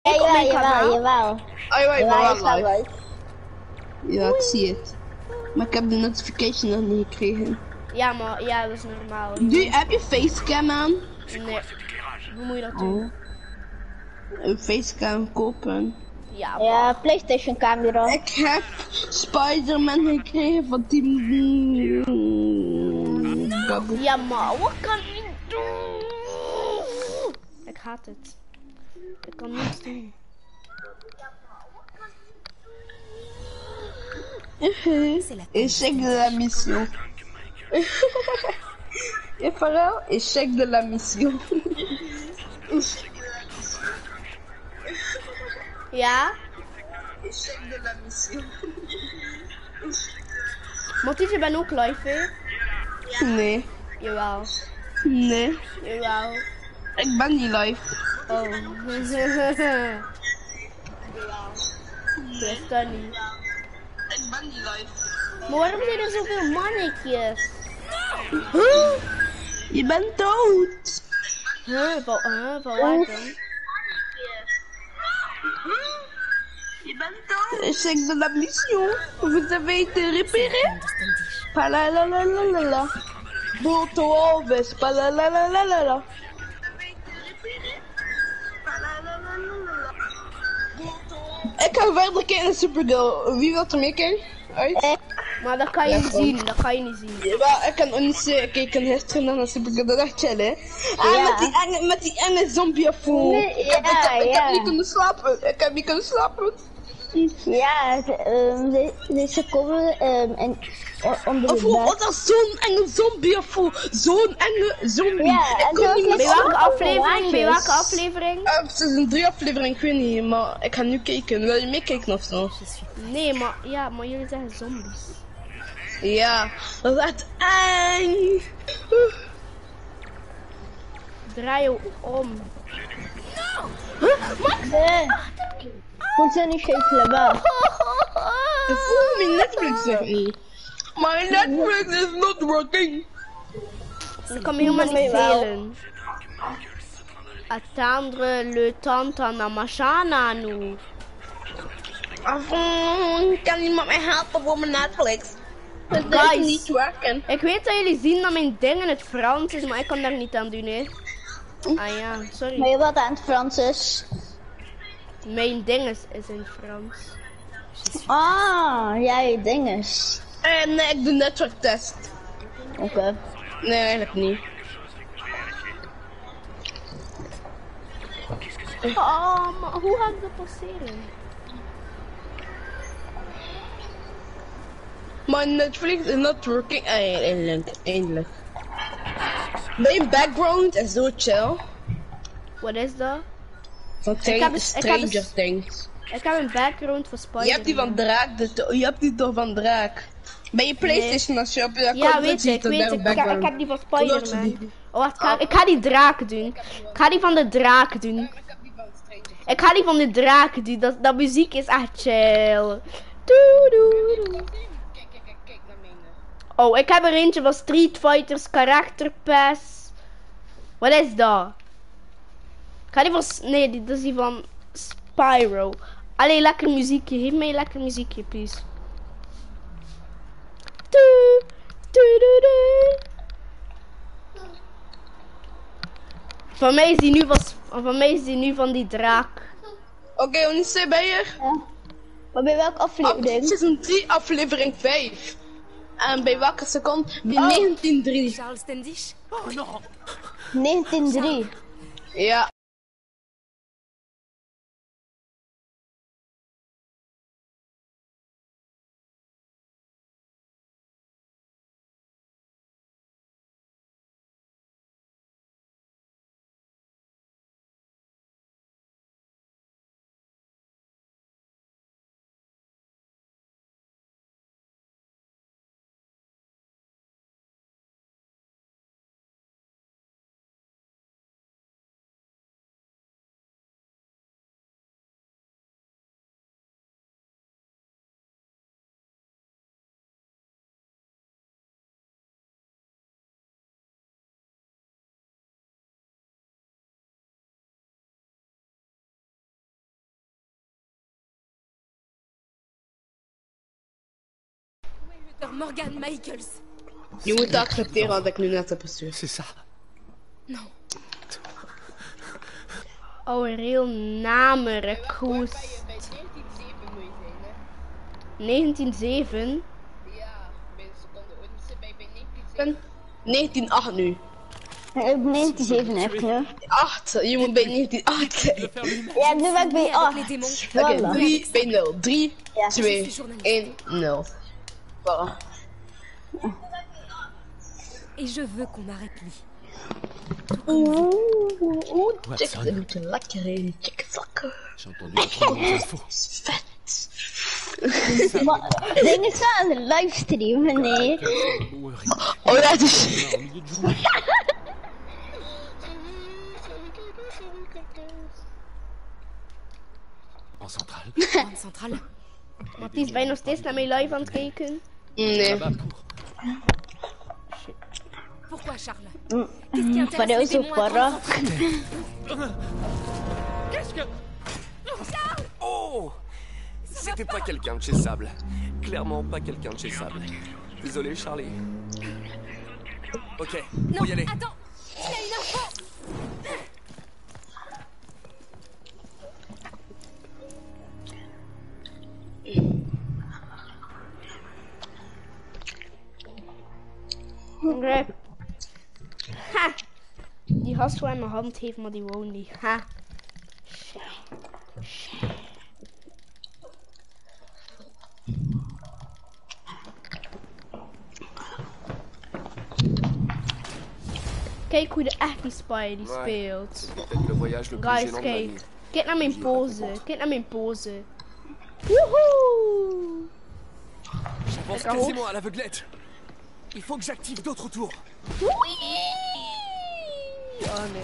op Ja, mijn jawel, kanaal? jawel. Oh ja, ik ben Jawel, wel is wel live. leuk. Ja, ik zie het. Maar ik heb de notification nog niet gekregen. Ja, maar ja, dat is normaal. Heb je facecam aan? Nee. Hoe moet je dat doen? Een facecam kopen. Ja, maar. Ja, PlayStation camera. Ik heb Spider-Man gekregen van Team... Baboe. Ja, maar wat kan ik doen? Ik haat het. Ik kan niets doen. Échec de la mission. Et Pharrell, échec de la mission. Ja? Échec de la mission. Motief, je bent ook live, hè? Nee, Jawel. nee. Jawel. Ik ben niet live. Oh. Dat is dat niet. Ik ben niet live. Maar waarom zijn er zoveel mannetjes? Je bent dood. Van waar dan? Je bent dood. Échec de la mission. Vous avez été repéré. Palalalalala. Boto Alves. Palalalalala. Ik ga verder kijken naar Supergirl. Wie wil er mee kijken? Uit? Maar dat kan je niet zien, dat kan je niet zien. Ja, ik kan ook niet zeggen, kijk, ik kan gisteren nog naar Supergirl, dat is echt chill, hè? Ja. Met die enge zombie afvoer. Nee, Ik heb niet kunnen slapen. Ik heb niet kunnen slapen. Ja, ze komen onder Of de bed. wat is zo'n enge zombie afvoer? Zo'n enge zombie. Ja, Ik en kon zo niet is meer Bij welke slapen. aflevering? Bij welke aflevering? Seizoen 3 aflevering, ik weet niet, maar ik ga nu kijken. Wil je meekijken of zo? Nee, maar ja, maar jullie zeggen zombies. Ja, dat is echt eng. Draai je om. Moet ze niet steeds là-bas. Ik voel mijn Netflix echt niet. My Netflix is not working. Ik kan me helemaal niet delen. Attendre le temps à machana nu. Kan iemand mij helpen voor mijn Netflix? Dat Guys. is niet werken. Ik weet dat jullie zien dat mijn ding in het Frans is, maar ik kan daar niet aan doen, hè. Ah ja, Maar sorry. je wat aan het Frans is. Mijn ding is in Frans. Ah, ja, je dinges. Nee, ik doe netwerktest. Oké. Nee, eigenlijk niet. Oh, maar hoe ga ik dat passeren? My Netflix is not working. Eindelijk. Mijn background is zo chill. Wat is dat? Van Stranger Things. Ik heb een background voor Spider. Je hebt die van Draak, je hebt die toch van Draak. Bij je PlayStation als je op je account Ja, weet ik. Ik heb die van Spider-Man. die? Oh, wacht, ik ga die draak doen. Ik ga die van de draak doen. Ik ga die van de draak doen. Dat muziek is echt chill. Doe, doe, doe. Kijk naar mij. Oh, ik heb er eentje van Street Fighters Character Pass. Wat is dat? Ik ga die van... Nee, dat is die van Spyro. Allee, lekker muziekje. Geef mij lekker muziekje, please. Doe, doe, doe, doe. Van mij is die nu van die draak. Oké, Onice, ben je er? Ja. Maar bij welke aflevering? Seizoen 3, aflevering 5. En bij welke seconde? Bij 19.3. Charles Standish? Oh no! 1903. Ja. Morgan Michaels. Je moet accepteren wat ik nu net heb gestuurd. C'est ça. Non. Oh, een heel namenrekoest. Bij 1907 moet je zijn, hè? 1907? Ja, bij de seconde. Bij 1908 nu. Ik heb 1907 heb ik nu. 8, je moet bij 1908 zijn. Ja, nu ben ik bij Avec les 8. démons. Oké, Voilà. 3 bij 0. 3, Ja. 2, 1, 0. Voilà. Et je veux qu'on arrête lui. Oeh, check, Watson. dat doet een lekker in. Check zakken. J'ai entendu votre info. Vet. Maar dingen staan in de livestream, nee. Oh ja, dus. Au milieu de journée. En centrale. Grande centrale. Mathies, ben je nog steeds naar mijn live aan het kijken? Nee. Là-bas, cours. Pourquoi, Charles? Qu'est-ce qui Maar intéresse dat les is ook démons à para. Qu'est-ce que... Oh! C'était pas quelqu'un de chez Sable. Clairement pas quelqu'un de chez Sable. Désolé, Charlie. Ok, Non, faut y aller. attends. Il y a une info. Oké. Ha! Die gast wil in mijn hand heeft, maar die wou niet. Ha! Kijk hoe de echte Spidey speelt. Peut-être le voyage le plus Guys, gênant de ma vie. kijk. Kijk naar mijn pose. Kijk naar mijn pose. Woehoe! J'avance D'accord. quasiment à l'aveuglette. Il faut que j'active d'autres tours. Oh nee.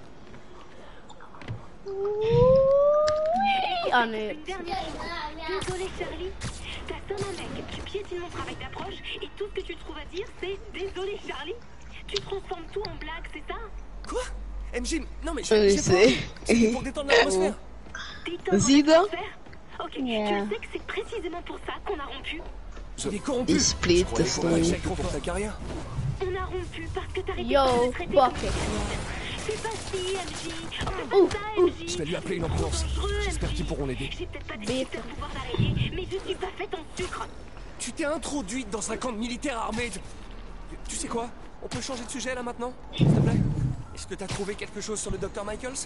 Oh nee. Désolé Charlie, t'as sonné un mec, tu piétines mon travail d'approche et tout ce que tu trouves à dire c'est désolé Charlie. Tu transformes tout en blague, c'est ça? Quoi? MJ, non mais Oui, j'ai c'est- pas... C'était pour détendre l'atmosphère. Détendre Zie je dat? l'atmosphère. Ok, Yeah. tu sais que c'est précisément pour ça qu'on a rompu. Je l'ai corrompu. Die split Je croyais is qu'on aurait dan. échec pour ta carrière. On a rompu parce que t'arrêtais pas Yo, de traiter fuck comme it. C'est pas si, MJ. On fait Ouh, pas ça, ouh. MJ. Je vais lui appeler une ambulance. Dangereux, J'espère MJ. qu'ils pourront l'aider. J'ai peut-être pas des Bête. super pouvoirs d'araignée, mais je suis pas faite en sucre. Tu t'es introduite dans un camp de militaires armés. Tu sais quoi? On peut changer de sujet là maintenant? S'il te plaît? Est-ce que t'as trouvé quelque chose sur le docteur Michaels?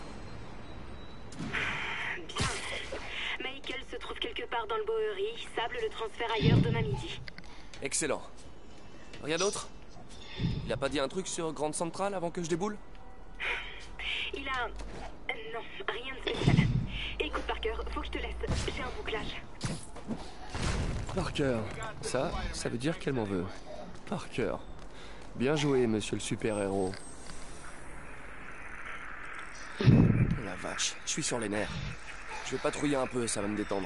Bien. Michael se trouve quelque part dans le Bowery. Sable le transfert ailleurs demain midi. Excellent. Rien d'autre? Il a pas dit un truc sur Grande Centrale avant que je déboule? Il a... non, rien de spécial. Écoute Parker, faut que je te laisse. J'ai un bouclage. Parker. Ça veut dire qu'elle m'en veut. Parker. Bien joué, monsieur le super-héros. Oh la vache, je suis sur les nerfs. Je vais patrouiller un peu, ça va me détendre.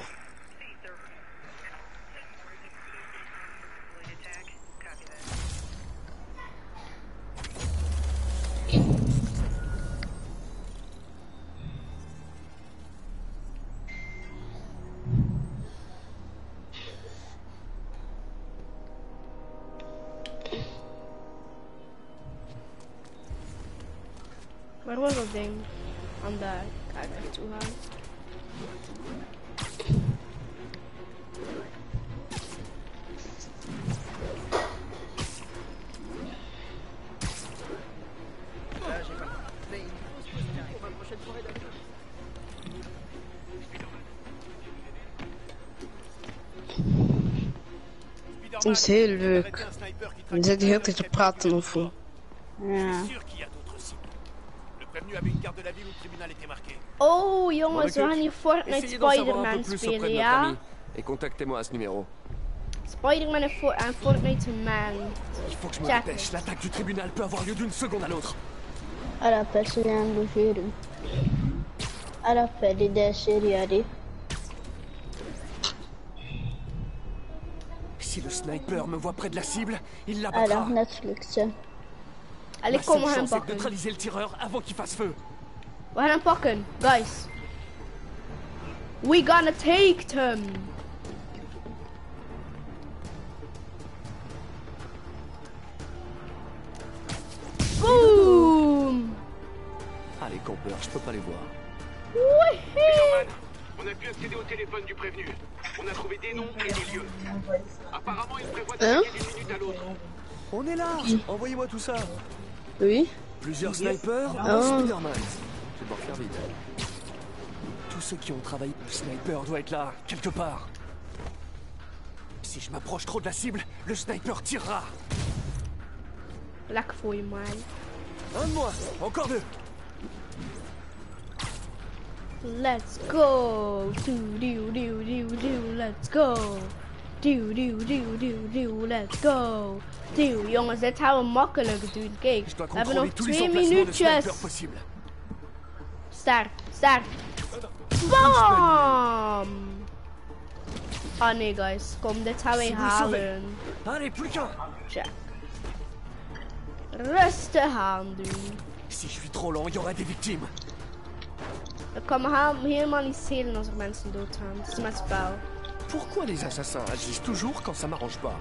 Waar was dat ding? Aan daar. Ga ik naartoe gaan. Dat is heel leuk. Je zit de hele tijd te praten of hoe. Ja. Sûr qu'il y a d'autres cibles. Le prévenu avait une carte de la ville où le tribunal était marqué. Oh jongens, we M'en gaan hier Fortnite Essayez d'en savoir un Spider-Man peu plus auprès spelen, de notre ja? ami. Et contactez-moi à ce numéro. Spider-Man en Fortnite Man. Il faut que je me Check. dépêche. L'attaque du tribunal peut avoir lieu d'une seconde à l'autre. Alla personen logeren. Alla färdig där seriöst. Si le sniper me voit près de la cible, il Alla l'abattra. Netflix. Allee, Ma kom, we seule gaan hem chance est de pakken. neutraliser le tireur avant qu'il fasse feu. We gaan hem pakken, guys. We gonna take them. campeurs, je peux pas les voir. Peterman, on a pu accéder au téléphone du prévenu. On a trouvé des noms et des lieux. Apparemment, il prévoit d'attaquer d'une minute à l'autre. On est là. Envoyez-moi tout ça. Oui. Plusieurs snipers, Ah. un Spider-Man. Je vais devoir faire vite. Tous ceux qui ont travaillé, le sniper doit être là, quelque part. Si je m'approche trop de la cible, le sniper tirera. Lekker voor je, man. Un de moi, encore deux. Let's go. Let's go. Let's go. Jongens, dit gaan we makkelijk doen. Kijk, Je dois we hebben nog contrôler tous les 2 emplacements de sniper minuutjes. possibles. Start. Bam! Ah nee, guys. Kom, dit gaan wij halen. Allez, plus qu'un. Check. Rustig aan doen. Si je suis trop lent, il y aura des victimes. Het kan me helemaal niet schelen als er mensen doodgaan. Het is mijn spel. Pourquoi les assassins agissent toujours quand ça m'arrange pas?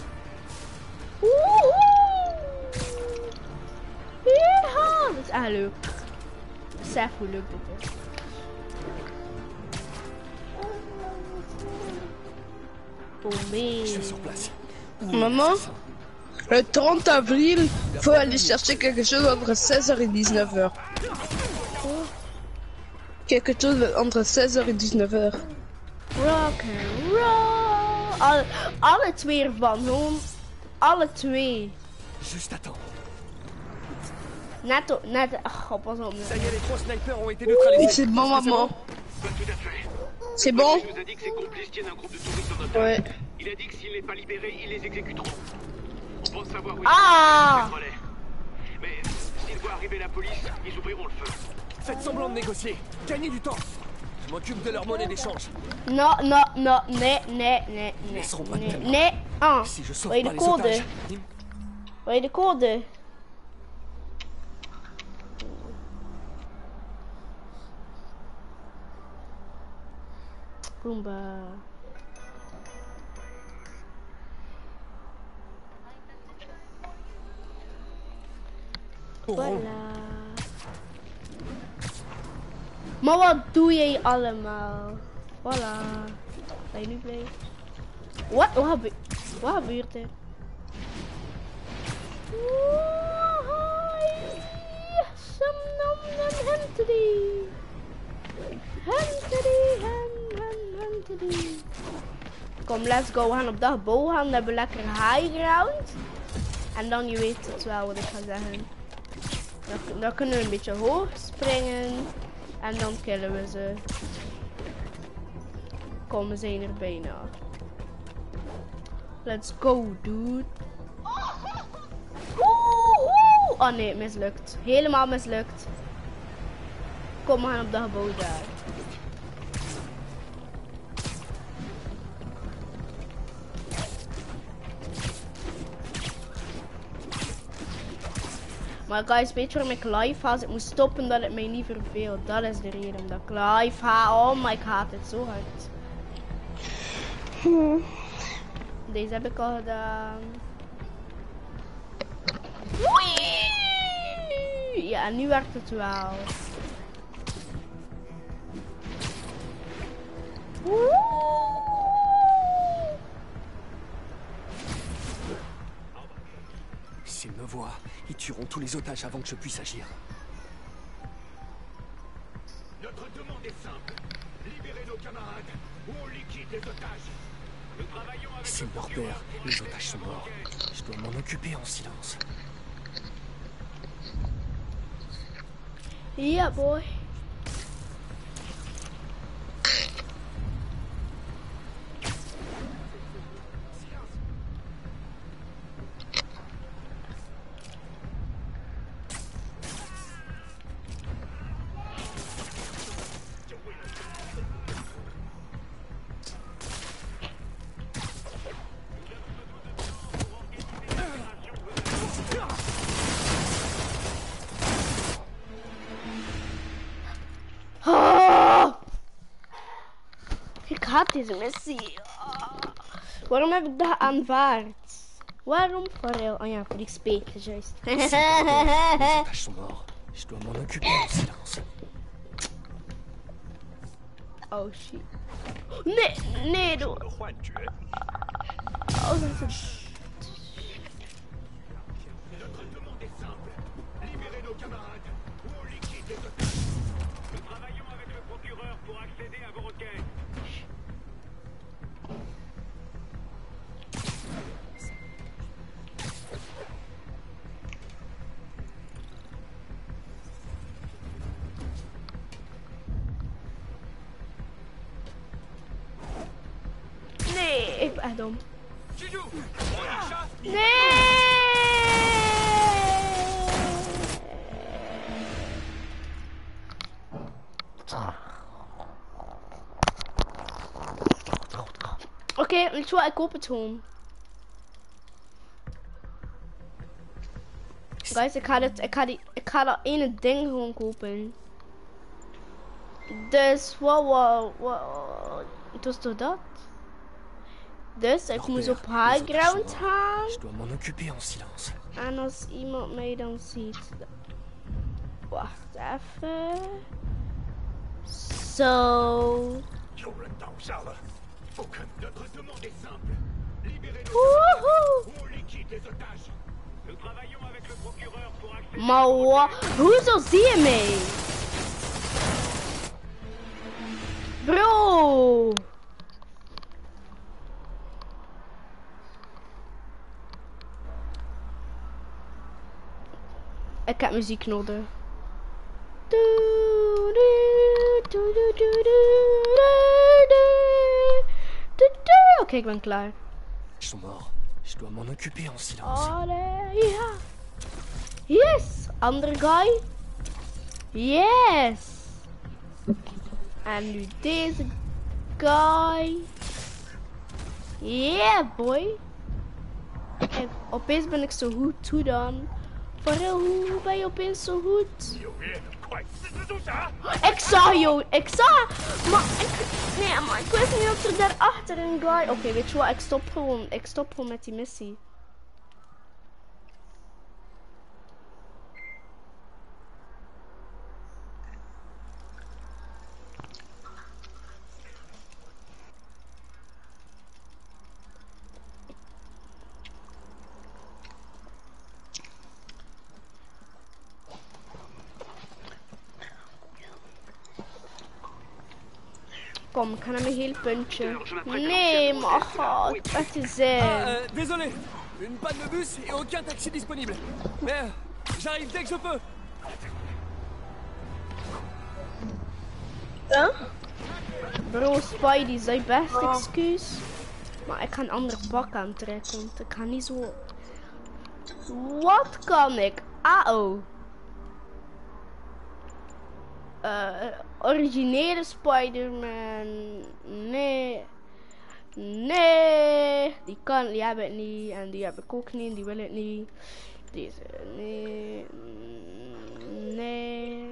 Ja, dat is echt leuk. Besef hoe leuk dit is. Oh Je suis man. sur place. Maman, le 30 avril, faut aller chercher quelque chose entre 16h et 19h. Quelque chose entre 16h et 19h. Rock and roll. Alle twee ervan, gewoon. Alle twee. Juste attends. Net, ach, pas op. Ça y est, les 3 snipers ont été neutralisés. C'est bon, maman. Pas tout à fait. C'est bon? Il nous a dit que ses complices tiennent un groupe de touristes en otage. Ouais. Il a dit que s'il n'est pas libéré, ils les exécuteront. On pense savoir où ils Ah! sont le relais. Mais s'il voit arriver la police, ils ouvriront le feu. Faites semblant de négocier. Gagnez du temps. Je m'occupe de leur monnaie d'échange. No, nee. Laisseront pas de Nee, témoins. nee. Ah. Si je sauve Wil je pas de les code? otages, Wil je de code? Goomba. courons. Voilà. Maar wat doe jij allemaal? Voilà. Ben je nu blij? Wat? Wat gebeurt er? Kom, let's go. We gaan op dat gebouw gaan. Dan hebben we lekker high ground. En dan, je weet het wel wat ik ga zeggen. Dan kunnen we een beetje hoog springen. En dan killen we ze. Kom, we zijn er bijna. Let's go, dude. Oh nee, mislukt. Helemaal mislukt. Kom, we gaan op dat gebouw daar. Maar guys, weet je waarom ik live ga? Als ik moet stoppen dat het mij niet verveelt. Dat is de reden omdat ik live ga. Oh my, ik haat het zo hard. Deze heb ik al gedaan. Wee! Ja, nu werkt het wel. S'ils me voient, ils tueront tous les otages avant que je puisse agir. Notre demande est simple. Libérez nos camarades ou on liquide les otages. Nous travaillons avec S'ils me repèrent, les otages sont morts. Je dois m'en occuper en silence. Yeah, boy. Ik haat deze missie. Waarom heb ik dat aanvaard? Waarom? Oh ja, voor die speten, juist. Les otages sont morts. Je dois m'en occuper en silence. Oh shit. Nee, nee, doe. 的幻觉。 Oh, dat is Libérez nos camarades ou on liquide les otages. Nous travaillons avec le procureur pour accéder à vos requêtes. Nee, ik ben echt dom. Juju, on a un chat. Oké, weet je wat, ik koop het gewoon. Guys, ik ga dat ene ding gewoon kopen. Dus, wat, dus door dat. Dus ik moet op high ground gaan. Je dois m'en occuper en silence. En als iemand mij dan ziet. Wacht even. Zo. 有人倒下了，不肯。Notre demande est simple. Libérez nos Woehoe. camarades ou on liquide les otages. Nous travaillons avec le procureur pour accéder. Maar wat? Hoezo zie je mij? Bro. Ik heb muziek nodig. Oké, ik ben klaar. Ils sont morts. Je dois m'en occuper en silence. Allee, ja. Yes, andere guy. Yes. En nu deze guy. Yeah, boy. En opeens ben ik zo goed. Hoe dan? Varel, hoe ben je opeens zo goed? 有人，快四只住下！ Ik zag jou, ik zag. Maar ik wist niet of er daarachter een guy. Oké, weet je wat? Ik stop gewoon met die missie. Kom, ik ga naar mijn heel puntje. Nee, maar god, wat is het? Désolé, une panne de bus et aucun taxi disponible. Mais j'arrive dès que je peux. Bro, Spidey is zijn best excuus. Maar ik ga een ander pak aantrekken, want ik ga niet zo... Wat kan ik? Auw. Originele Spider-Man. Nee. Nee. Die heb ik niet. En die heb ik ook niet. En die wil ik niet. Deze. Nee. Nee.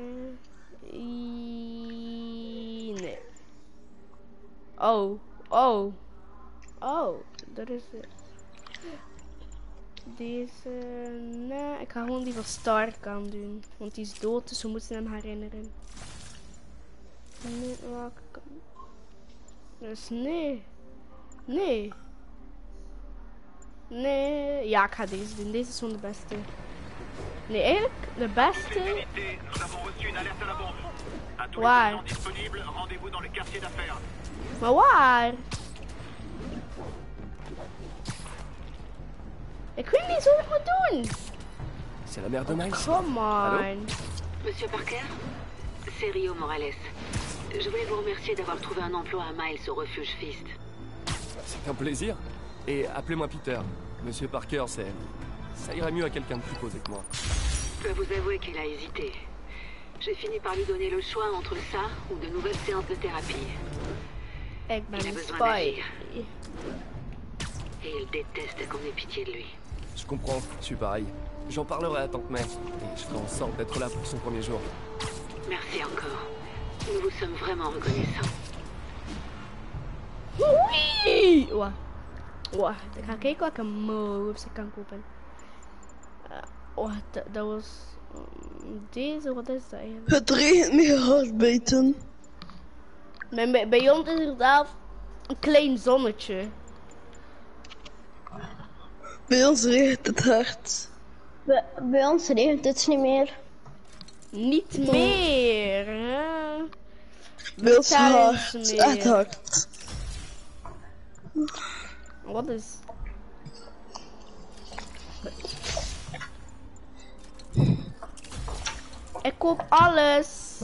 Nee. Oh. Oh. Oh. Dat is het. Deze. Nee. Ik ga gewoon die van Stark aan doen. Want die is dood, dus we moeten hem herinneren. Nee, welke kan... Dus nee. Nee. Nee. Ja, ik ga deze doen. Deze is gewoon de beste. Nee, eigenlijk de beste. Nous avons reçu une alerte à la bombe. À tous les Waar? agents disponibles, rendez-vous dans le quartier d'affaires. Maar waar? Ik weet niet wat ik moet doen. C'est la mère de Miles. Come on. Monsieur Parker, c'est Rio Morales. Je voulais vous remercier d'avoir trouvé un emploi à Miles au refuge Fist. C'est un plaisir. Et appelez-moi Peter. Monsieur Parker, ça irait mieux à quelqu'un de plus posé que moi. Je dois vous avouer qu'il a hésité. J'ai fini par lui donner le choix entre ça ou de nouvelles séances de thérapie. Ik ben Il a een besoin spy. d'agir. Et il déteste qu'on ait pitié de lui. Je comprends, je suis pareil. J'en parlerai à Tante May. Et je ferai en sorte d'être là pour son premier jour. Merci encore. Nous vous sommes vraiment reconnaissants. Wee! Wacht, ik ga kijken welke moves ik kan kopen. Wacht, dat was... Deze, wat is dat eigenlijk? Het regent meer hard buiten. Bij ons is er zelf een klein zonnetje. Bij ons regent het hard. Bij ons regent het niet meer. Niet meer. Hè? Bij ons Tijdens hard. meer. Echt hard. Wat is... Ik koop alles.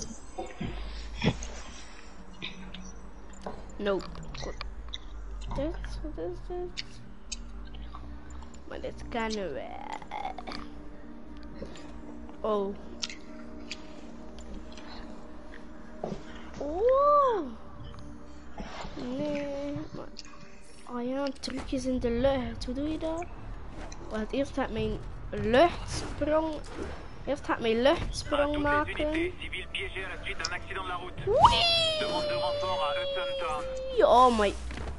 Nope. Dit, wat is dit? Maar dit kennen we. Oh. Oh. Nee. Maar... Oh ja, trucjes in de lucht. Hoe doe je dat? Want eerst gaat mijn luchtsprong. Eerst gaat mijn luchtsprong maken. Wee! Oh my.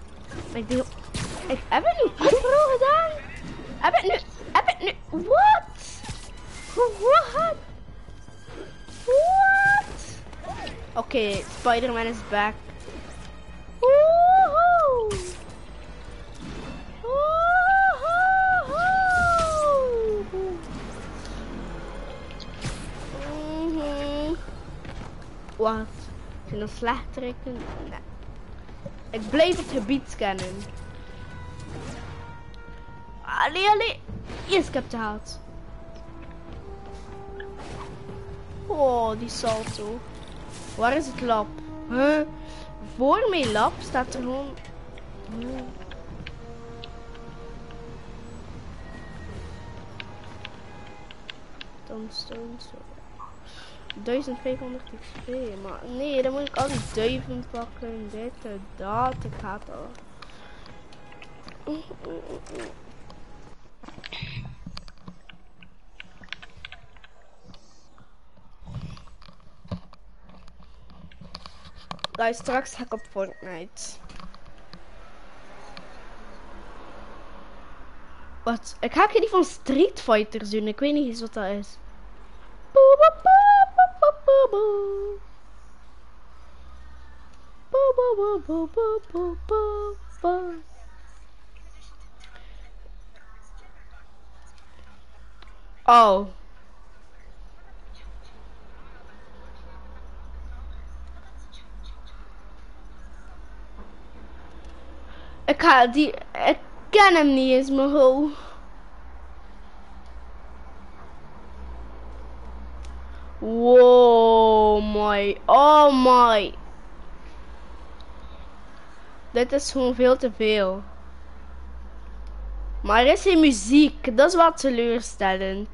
Ik heb het nu overal gedaan. Heb het nu. What? What? What? Oké, Spider-Man is back. Woehoe! Wat? Zijn er slechteriken? Nee. Ik blijf het gebied scannen. Allee. Yes, ik heb het gehaald. Oh, die salto. Waar is het lab? Huh? Voor mijn lab staat er gewoon... Stone. 1500 XP, maar nee, dan moet ik al die duiven pakken, dit en dat, ik haat al. Guys, straks ga ik op Fortnite. Wat? Ik ga die van Street Fighters doen, ik weet niet eens wat dat is. Oh. Ik ken hem niet eens, maar hoe. Wow, my. Oh my. Dit is gewoon veel te veel. Maar er is geen muziek. Dat is wel teleurstellend.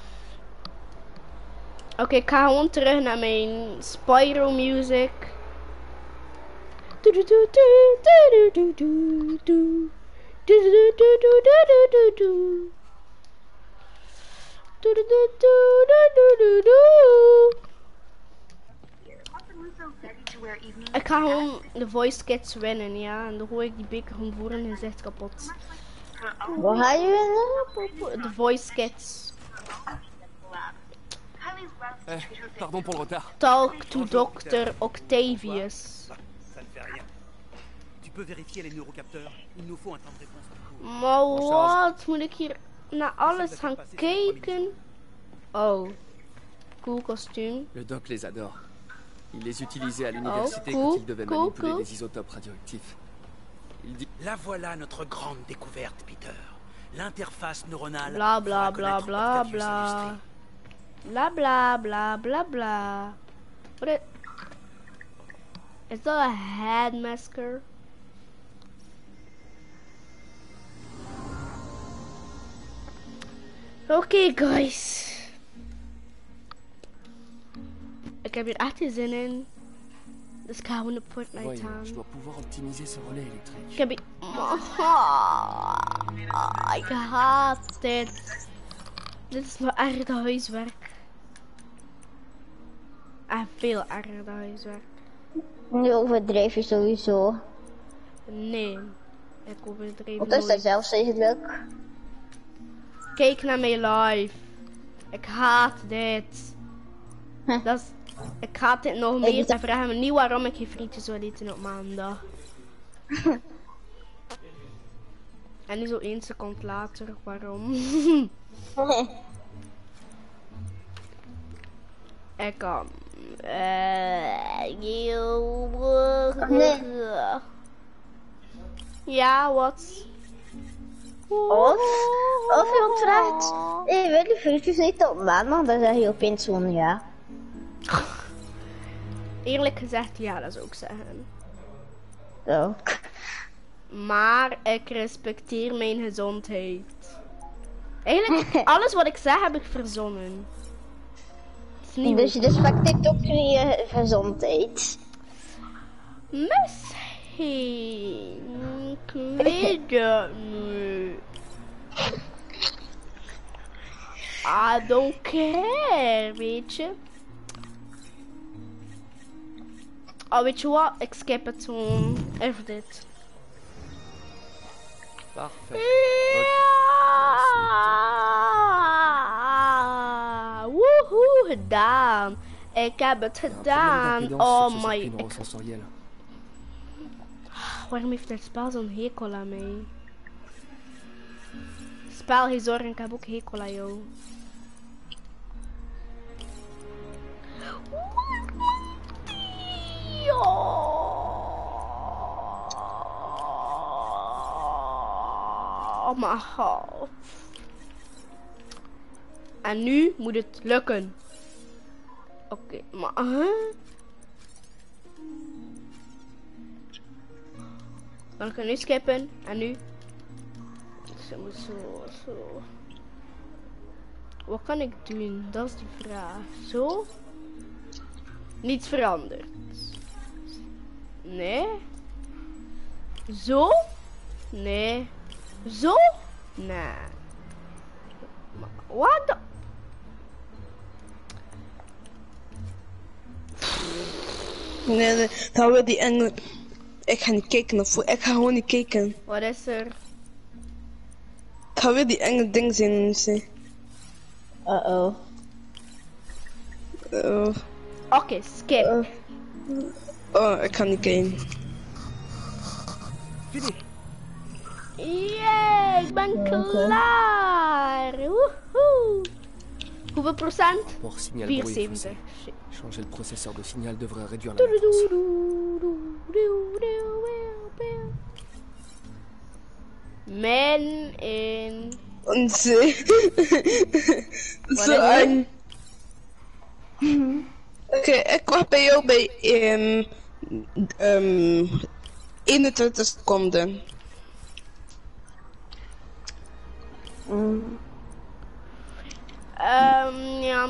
Oké, ik ga gewoon terug naar mijn Spyro music. Ik ga gewoon de voice kits winnen, ja. En dan gooi ik die beker gewoon voor in hun gezicht kapot. Wat ga je winnen? De voice kits. Pardon pour le retard. Talk to Dr. Octavius. Ça ne fait rien. Tu peux vérifier les neurocapteurs. Il nous faut un temps de réponse. Maar wat? Moet ik hier naar alles gaan kijken? Oh. Cool kostuum. Le doc les adore. Il les utilisait à l'université cool, quand il devait cool, manipuler cool. des isotopes radioactifs. Il dit... La voilà notre grande découverte, Peter. L'interface neuronale. Bla bla fera bla connaître bla Octavius bla. Industries. Bla bla bla bla bla. What is that a head masker? Oké, guys. Ik heb hier echt geen zin in. Dus ik ga gewoon op Fortnite Voyons, gaan. je dois pouvoir optimiser ce relais électrique. Ik heb hier... Ik haat dit. Dit is nog erger dan huiswerk. Veel erger dan huiswerk. Nu overdrijf je sowieso. Nee. Ik overdreef Wat is dat nooit. zelfs eigenlijk? Kijk naar mijn live. Ik haat dit. Huh. Dat is Ik ga dit nog meer en vraag me niet waarom ik geen frietjes wil eten op maandag. En niet zo 1 seconde later, waarom? Ik kan... Ja, wat? Of iemand vraagt, hey, wil je frietjes niet op maandag? Dan zeg je opeens zo'n ja. Eerlijk gezegd, ja, dat zou ik zeggen. Ook. Maar ik respecteer mijn gezondheid. Eigenlijk, alles wat ik zeg heb ik verzonnen. Het is niet Dus je respecteert ook je gezondheid. misschien. Ik weet het niet. I don't care, weet je. Oh, weet je wat? Ik skip het gewoon. Even dit. Parfait. Ja! Woehoe, gedaan. Ik heb het gedaan. Oh my. Waarom heeft het spel zo'n hekel aan mij? Spel, geen zorgen, ik heb ook hekel aan jou. Oh mijn god. En nu moet het lukken. Oké, maar... Dan kan ik nu skippen. En nu? Zo. Wat kan ik doen? Dat is de vraag. Zo? Niets veranderd. Nee. Zo? Nee. Zo? Nee. Wat de... Nee, dan wil die enge... Ik ga niet kijken of ik ga gewoon niet kijken. Wat is er? Ik ga weer die enge ding zien. Uh-oh. Oké, skip. Oh, ik ga niet kijken. Yay, ik ben klaar. Woehoe. Hoeveel procent? 74. Changer le processeur de signal devrait réduire la latence. Men in... Onze. Zo eng. Oké, ik wacht bij jou bij 21 seconden. Ja.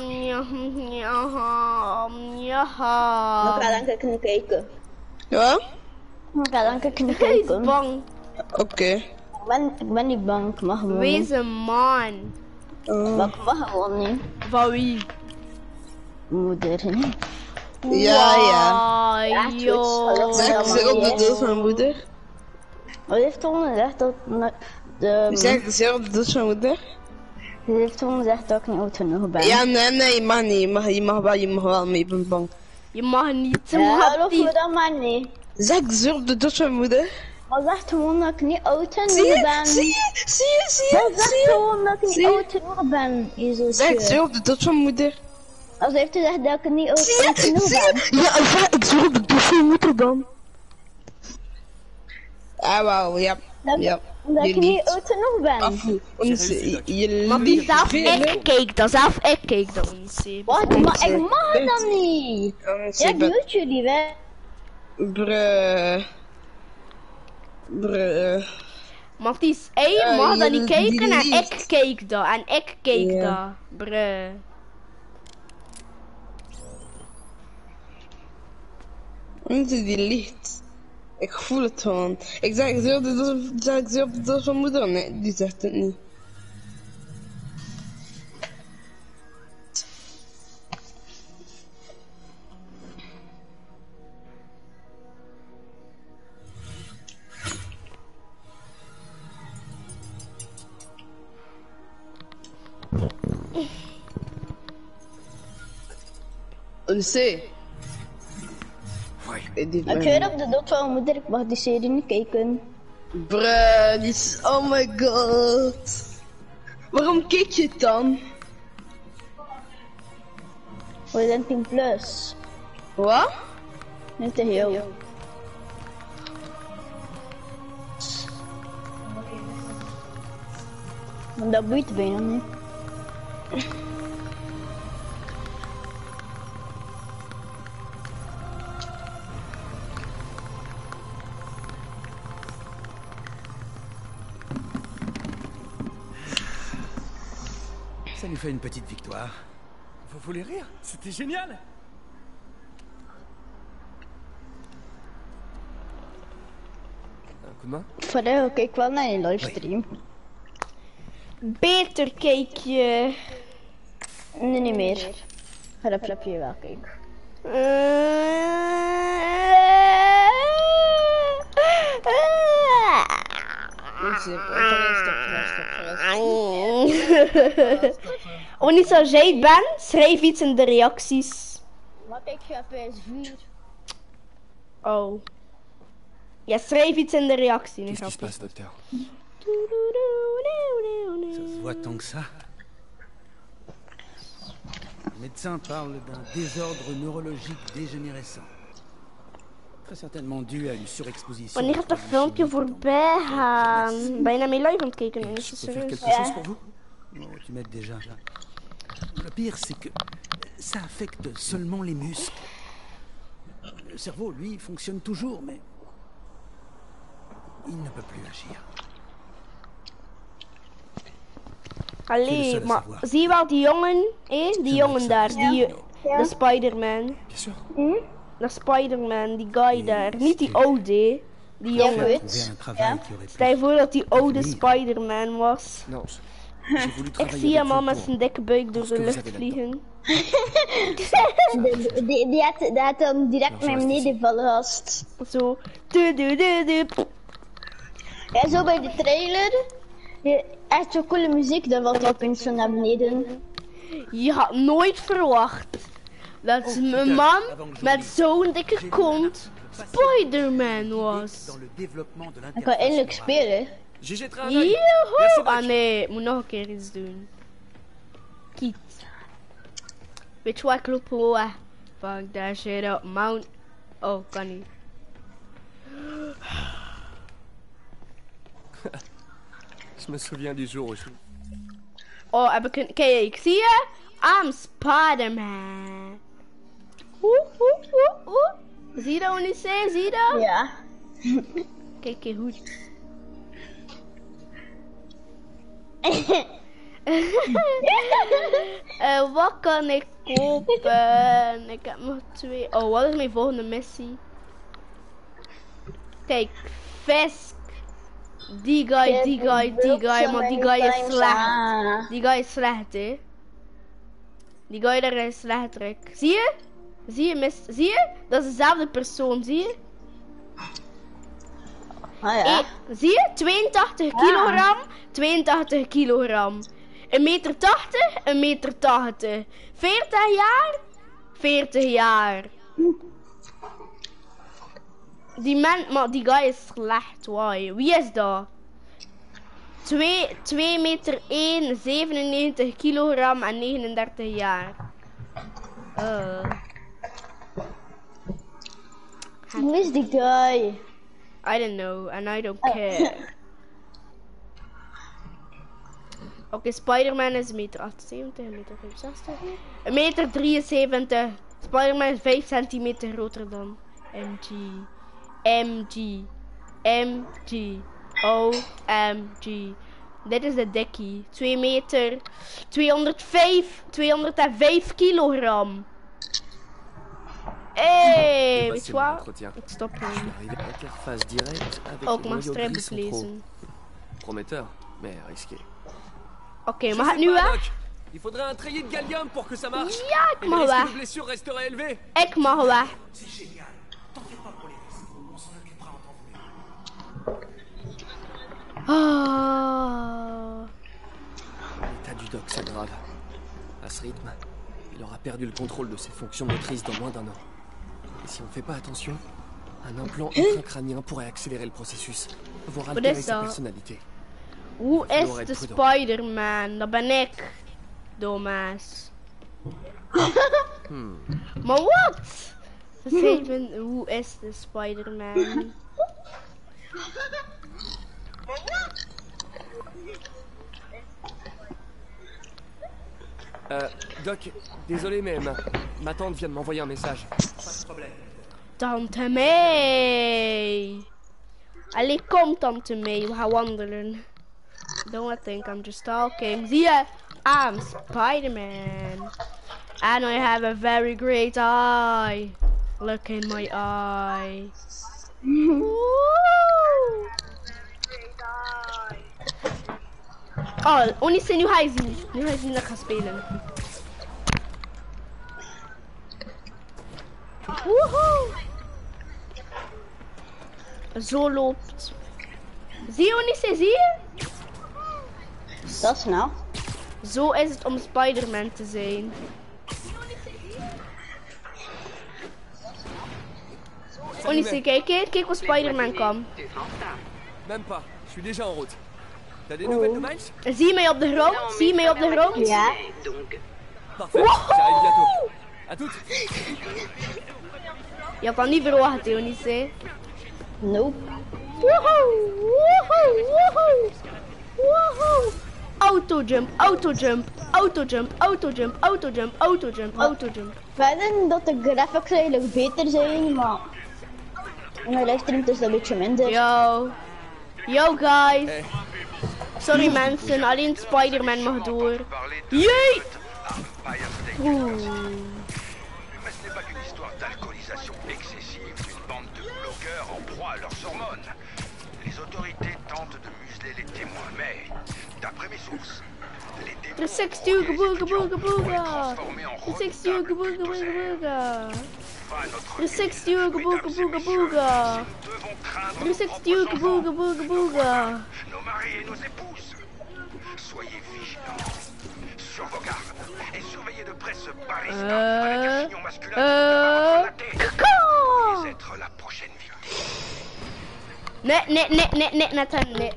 Ik ga dan kunnen kijken. Ja? Ik ga dan kunnen Hij is kijken. bang. Oké. Ik ben niet bang, ik mag gewoon Wees niet. een man. Maar ik mag gewoon niet. Van wie? Moeder. Ja. Ja, goed. Joh. Zeg ze op de dood van moeder? Wat heeft toen gezegd dat Zeg ze op de dood van moeder? Ze heeft toen gezegd dat ik niet oud genoeg ben. Ja, nee, je mag niet. Je mag wel, maar ik ben bang. Je mag niet. Ja, geloof me dan maar niet. Zeg ze op de dood van moeder? Maar zegt gewoon dat ik niet oud Zie genoeg je? ben. Zie je? Dat zegt gewoon dat ik niet oud genoeg ben. Zeg ze op de dood van moeder? Als heeft gezegd dat ik niet oud genoeg ben. Ja, ik zeg op de dood van moeder dan. Ah, wauw, ja. Dat ik niet oud genoeg ben. Maar die zelf, ik keek dan. Ik keek dan niet. Wat? Maar ik mag dat niet. Ja, doet jullie wel. Bruh. Matties, hij mag dat niet kijken en delete. ik keek dat. En ik keek dat. Bruh. Mensen die licht. Ik voel het gewoon. Ik zeg ze op de doos van moeder. Nee, die zegt het niet. Een C. Ouais. Ik weet op de dood van mijn moeder, ik mag die serie niet kijken. Bruh, die is... Oh my god. Waarom kijk je het dan? Voor de 10 plus. Wat? Niet te heel. Maar dat boeit bijna niet. Ça nous fait une petite victoire. Vous voulez rire? C'était génial. Un coup de main? Voor de kijk wel naar je livestream. Beter kijk je. Nee, niet meer. Maar dat heb je wel kijken. Wanneer zoals jij het bent, schrijf iets in de reacties. Maar kijk je op PS4. Oh. Ja, schrijf iets in de reactie. Qu'est-ce qui se passe, docteur? Ça se voit tant que ça. Le médecin parle d'un désordre neurologique dégénérescent. Très certainement dû à une surexposition. Wanneer gaat dat filmpje voorbij gaan? Ben je naar mijn live aan het kijken? Je Nee, peux faire serieus. quelque chose pour vous? Oh, tu m'aides déjà. Le pire, c'est que ça affecte seulement les muscles. Le cerveau, lui, fonctionne toujours, mais il ne peut plus agir. Allee, maar zie je wel die jongen? Die jongen daar, de Spider-Man. Bien sûr. De Spider-Man, die guy daar. Niet die oude, die jongen. Trouver un travail qui aurait Stel je voor dat die oude Spider-Man was. Non, j'ai voulu Ik travailler zie hem avec al vous met pour- zijn dikke buik door Parce de que vous lucht avez vliegen. Die had hem direct naar beneden vallen gast. Zo. Du. Ja, zo bij de trailer. Echt zo coole muziek, dan valt hij opeens zo naar beneden. Je had nooit verwacht dat een man met zo'n dikke kont Spider-Man was. dans le développement de Ik kan eindelijk spelen. J'y jetterai un œil. Merci, Joehoe! Doc. Ah nee, ik moet nog een keer iets doen. Kiet. Weet je wat, ik loop gewoon weg. Fuck that shit up. Mount. Oh, kan niet. Je me souviens du jour où je... Oh, heb ik een... Kijk, zie je? I'm Spider-Man. Oeh. Zie je dat wat ik zei? Zie je dat? Ja. Kijk je goed. Wat kan ik kopen? Ik heb nog 2. Oh, wat is mijn volgende missie? Kijk, Fisk. Die guy, maar die guy is slecht. Die guy is slecht, hè. Die guy daar is slechterik. Zie je? Zie je? Dat is dezelfde persoon, zie je? Ah ja. Zie je? 82 kilogram, 82 kilogram. 1,80 meter, 1,80 meter. 40 jaar, 40 jaar. Die guy is slecht, why? Wie is dat? 2 meter 1, 97 kilogram en 39 jaar. Hoe is die guy? I don't know, and I don't care. Oké, Spider-Man is 1,78 meter, 1,65 meter. 1,73 meter. Spider-Man is 5 centimeter groter dan MG. OMG. Dit is de dikkie. 2 meter. 205 kilogram. Hey, weet je wat? Ik stop Je suis nu. arrivé à l'interface directe avec Ook les maar noyaux stripboek gris centraux. lezen. Prometteur, mais risqué. Oké, Je mag sais het nu pas, weg? Doc. Il faudrait un treillis de gallium pour que ça marche. Ja, ik Et le mag risque de weg. blessure resterait élevé. Ik mag weg. C'est génial. T'en fais pas pour les risques. On s'en occupera en temps voulu. Ah. L'état du doc s'aggrave. À ce rythme, il aura aura perdu le contrôle de ses fonctions motrices dans moins d'1 an. Et si on fait pas attention, un implant intracrânien pourrait accélérer le processus, voire altérer sa personnalité. Hoe is de Spider-Man? Dat ben ik. Dumbass. Maar wat? Hoe is de Spider-Man? Doc, désolé mais ma tante vient de m'envoyer un message. Pas de problème. Tante May. Allee, kom Tante May, we gaan wandelen. Don't think I'm just talking. Zie je? I'm Spider-Man. And I have a very great eye. Look in my eye. Oh, Onisé, nu ga je zien. Nu ga je zien dat ik ga spelen. Woehoe. Zo loopt. Zie je Onisé, zie je? Dat is snel. Zo is het om Spider-Man te zijn. Onisé, kijk wat Spider-Man kan. Même pas, je suis déjà en route. T'as des nouvelles de Miles? Zie je mij op de grond? Zie je mij op de grond? Ja. Parfait, j'arrive bientôt. À toutes. Je had dat niet verwacht, Onisé. Nope. Woehoe, woehoe, woehoe, woehoe. Autojump, autojump, autojump, autojump, autojump, autojump, autojump. Verder dat de graphics eigenlijk beter zijn, maar in mijn livestream is dat een beetje minder. Yo. Yo guys. Sorry mensen, alleen Spider-Man mag door. Jee! Oeh. Mais ce n'est pas qu'une histoire d'alcoolisation excessive d'une bande de bloqueurs en proie à leurs hormones. Les autorités tentent de museler les témoins, mais, d'après mes sources, les démons 360 booga booga booga. transformés en 360 booga booga booga. pas notre 360 booga booga booga. devons craindre 360 booga booga booga. nos maris et nos épouses. Soyez vigilants sur vos gardes et surveillez de près ce barista avec un chignon masculin qui prépare la tête. Pourriez être la prochaine victime. Nee, Nathan, nee.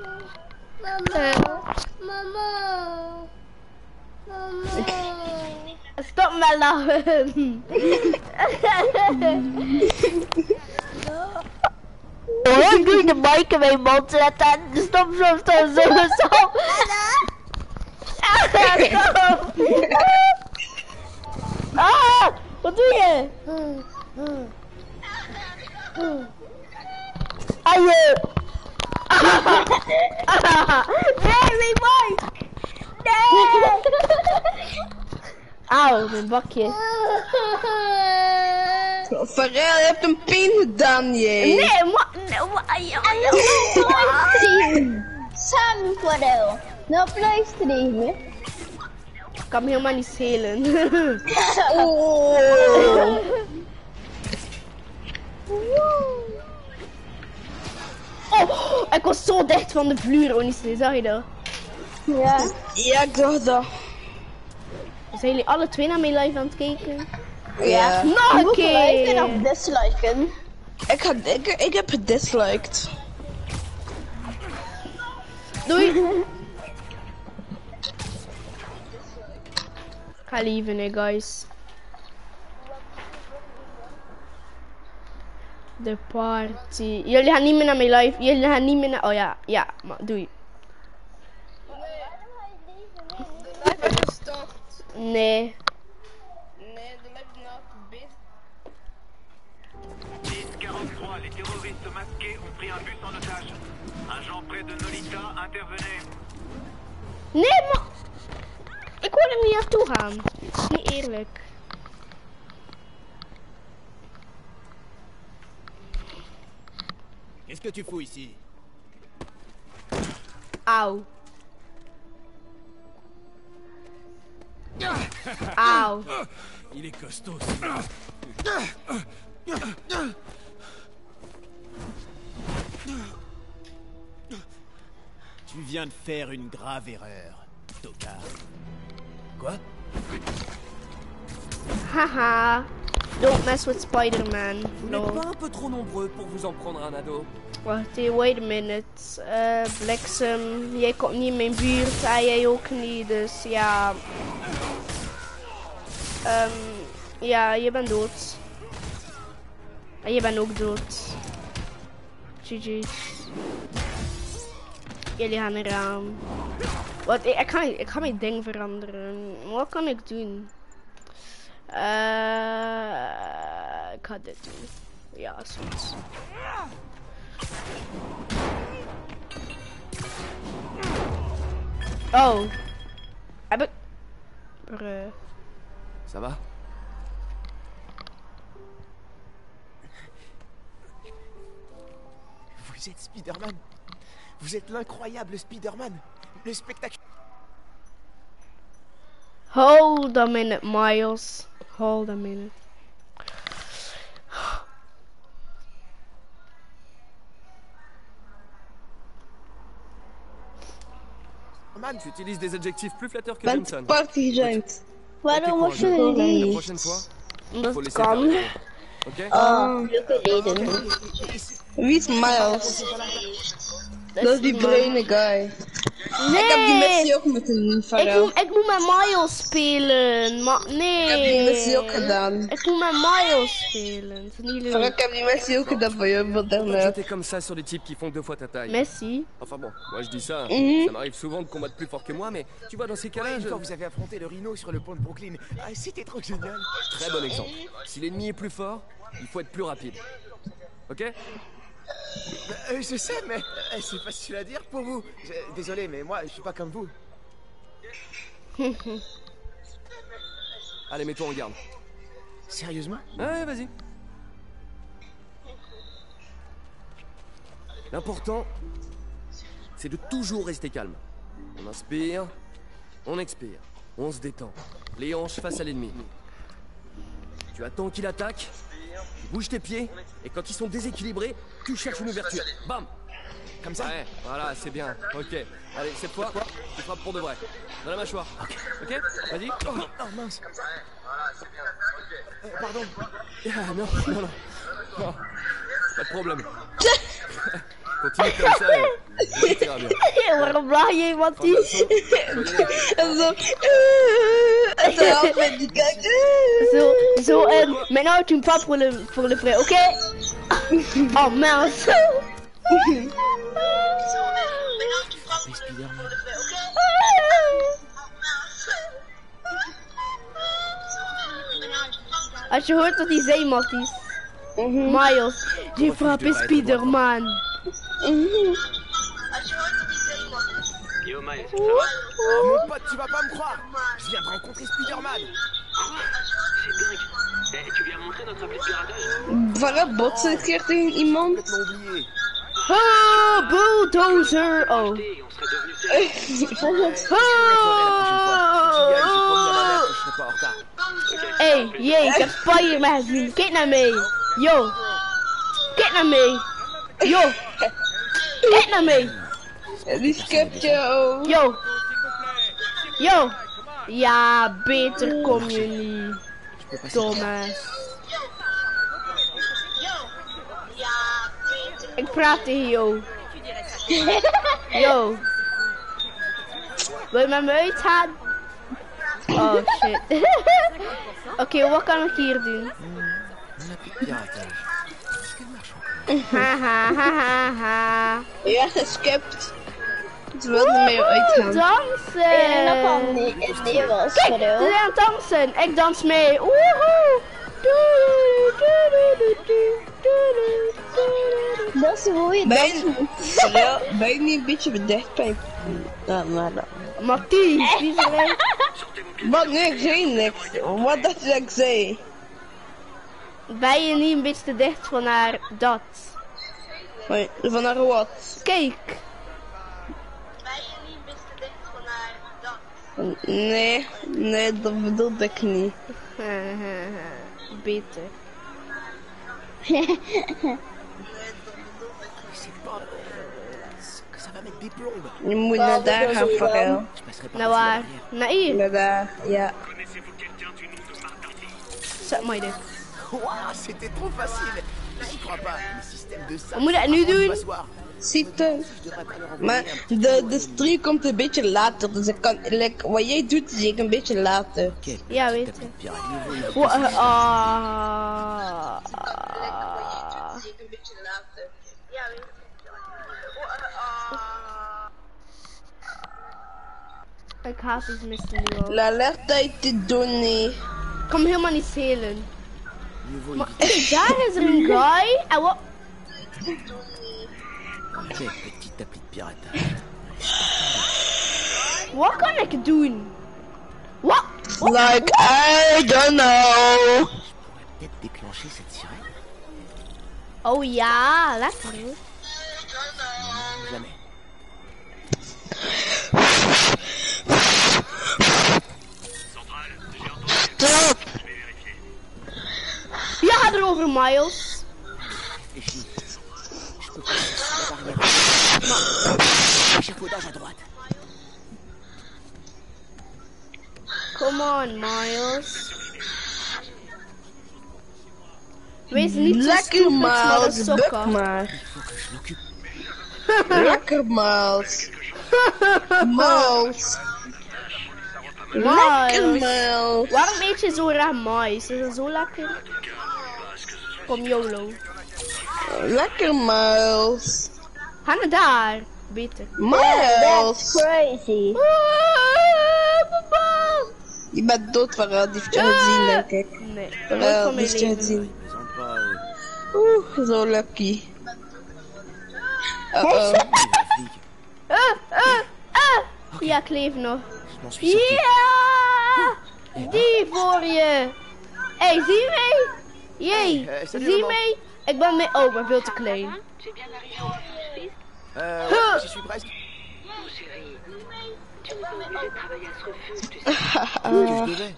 Stop met lachen. Oh, doe de mic in mijn mond zetten. Stop. Ah, wat doe je? Aje. Nee, mijn mic. Nee. Auw, mijn bakje. Farrell, je hebt een pijn gedaan, jij. Nee, maar... Samen voor jou. Nou, livestream, hè. Ik kan me helemaal niet schelen. Oh, ik was zo dicht van de vloer, Onisé, zag je dat? Ja. Ja, ik dacht dat. Zijn jullie alle twee naar mijn live aan het kijken? Ja. Nog een Moet je liken of keer! disliken? Ik heb gedisliked. Doei! Ik ga lieven, hè, guys. De party. Jullie gaan niet meer naar mijn live. Jullie gaan niet meer naar... Oh ja, ja, maar doei. Live is gestopt. Nee. Nee, de live is nog bezig. 10-43, les terroristes masqués ont pris un bus en otage. Agent près de Nolita, intervenez. Nee, maar... Ik wil er niet naartoe gaan. Niet eerlijk. Qu'est-ce que tu fous ici? Auw. Auw. Il est costaud. Tu viens de faire une grave erreur, tocard. Quoi? Haha. Don't mess with Spider-Man. Vous n'êtes pas un peu trop nombreux pour vous en prendre un ado. Wacht, wait a minute. Bliksem, jij komt niet in mijn buurt. Jij ook niet, dus ja. Ja, je bent dood. En je bent ook dood. GG's. Jullie gaan eraan. Wat? Ik ga mijn ding veranderen. Wat kan ik doen? Ik ga dit doen. Ja, zoiets. Oh. Heb ik... Ça va? Vous êtes Spider-Man. Vous êtes l'incroyable Spider-Man. Le spectacle. Hold a minute, Miles. Hold a minute. Man, tu utilises des adjectifs plus flatteurs que Ben Johnson. party giant. Waarom was je La niet? prochaine fois, faut Dat laisser faire kan. les autres. Ok? Leuke reden. Wie is Miles? Dat is die man. bruine guy. Nee! Ik heb die missie ook moeten doen, Ik moet met Miles spelen. Nee. Ik heb die missie ook gedaan. Ik moet met Miles spelen. Dat is niet leuk. Ik heb die missie ook gedaan voor je op Pourquoi internet. t'es comme ça sur des types qui font 2 fois ta taille? Messi. Enfin bon, moi je dis ça, Mhm. ça m'arrive souvent de combattre plus fort que moi, mais tu vois dans ces cas-là, Une je... fois vous avez affronté le rhino sur le pont de Brooklyn. Ah, c'était trop génial. Très bon exemple. Si l'ennemi est plus fort, il faut être plus rapide. Ok? Je sais, mais c'est facile à dire pour vous. Désolé, mais moi, je suis pas comme vous. Allez, mets-toi en garde. Sérieusement? Ouais, vas-y. L'important, c'est de toujours rester calme. On inspire, on expire, on se détend. Les hanches face à l'ennemi. Tu attends qu'il attaque, tu bouges tes pieds, et quand ils sont déséquilibrés, tu cherches une ouverture. Bam! Comme ça? Ouais, voilà, c'est bien. Ok. Allez, cette fois, tu frappes pour de vrai. Dans la mâchoire. Ok? Vas-y. Oh mince. Pardon. Ah, non. Non. Pas de problème. Continue comme ça et tout ira bien. Waarom laag je iemand die? En zo. En zo helpt met die kijk. Zo, maintenant tu me parles pour le vrai, ok? Oh mince. Als je hoort dat hij zei, Matties. Miles, j'ai frappé Spider-Man. Yo Miles, ça va? Oh, mon pote, tu vas pas me croire. Je viens de rencontrer Spider-Man. C'est dingue. Tu viens montrer notre appli de piratage? Voilà, botsen een keer tegen iemand. Complètement oublié. Oh, bulldozer. Oh. Et on serait devenus Hey, jee, ik heb Spider-Man gezien. Kijk naar mij. Yo. Kijk naar mij. Yo. Kijk naar mij. Die skipt jou. Yo. Ja, beter kom je niet. Thomas. Ik praat tegen jou. Yo. Wil je met me uitgaan? Oh shit. Oké, wat kan ik hier doen? Haha. Je werd geskipt. Ze wilden mee uitgaan. Dansen! Dat kan niet. Nee, was Kijk, ze zijn aan het dansen. Ik dans mee. Woehoe! Dat is een mooie dans. Ben je niet een beetje bedekt bij? Ja, maar dat. Mathies, wie is er? Wat? Nee, ik zei niks. Wat dacht je dat ik zei? Ben je niet een beetje te dicht van haar dat? Van haar wat? Kijk. Nee, dat bedoelde ik niet. Beter. Je moet naar daar gaan, Farel. Naar waar? Naar hier? Naar daar, ja. Zet mij dit. Waouh, c'était trop facile. J'y crois pas. Le système de ça. Wat moet ik nu doen? Ziekte. Maar de stream komt een beetje later, dus ik kan, like, wat jij doet, zie ik een beetje later. Ja, weet je. Ik haat deze misten nu al. La tijd te doen, nee. Ik kan hem helemaal niet schelen. Maar daar is er een guy. En wat? Quel petit tapis de piratage. Wat kan ik doen? Wat? Like, I don't know. Peut-être déclencher cette sirène? Oh ja, lekker hoor. Jamais. Stop! Ja, ga erover, Miles. Échafaudage à droite. Come on, Miles. Wees niet zo Lekker, stupid met de Miles, buk sokken. maar. Lekker, Miles. Miles. Lekker, Miles. Waarom eet je zo raar mais? Is dat zo lekker? Kom, YOLO. Lekker, Miles. Ga naar daar. Beter. Miles. Crazy. Je bent dood van die heeft je gezien, denk ik. Nee, nooit Wel, van die mijn heeft je leven. gezien. Oeh, zo lucky. Uh-oh. Ja, ik leef nog. Je m'en suis sorti. Ja! Die voor je! Hey, zie mij? Jee, Hey, salut, zie maman. mij? Ik ben mee. Oh, ik ben veel te klein. Tu es bien arrivé au service? Ouais, j'y suis presque. Mon chéri, tu nous as obligés de travailler à ce refuge, tu sais. Que je devais.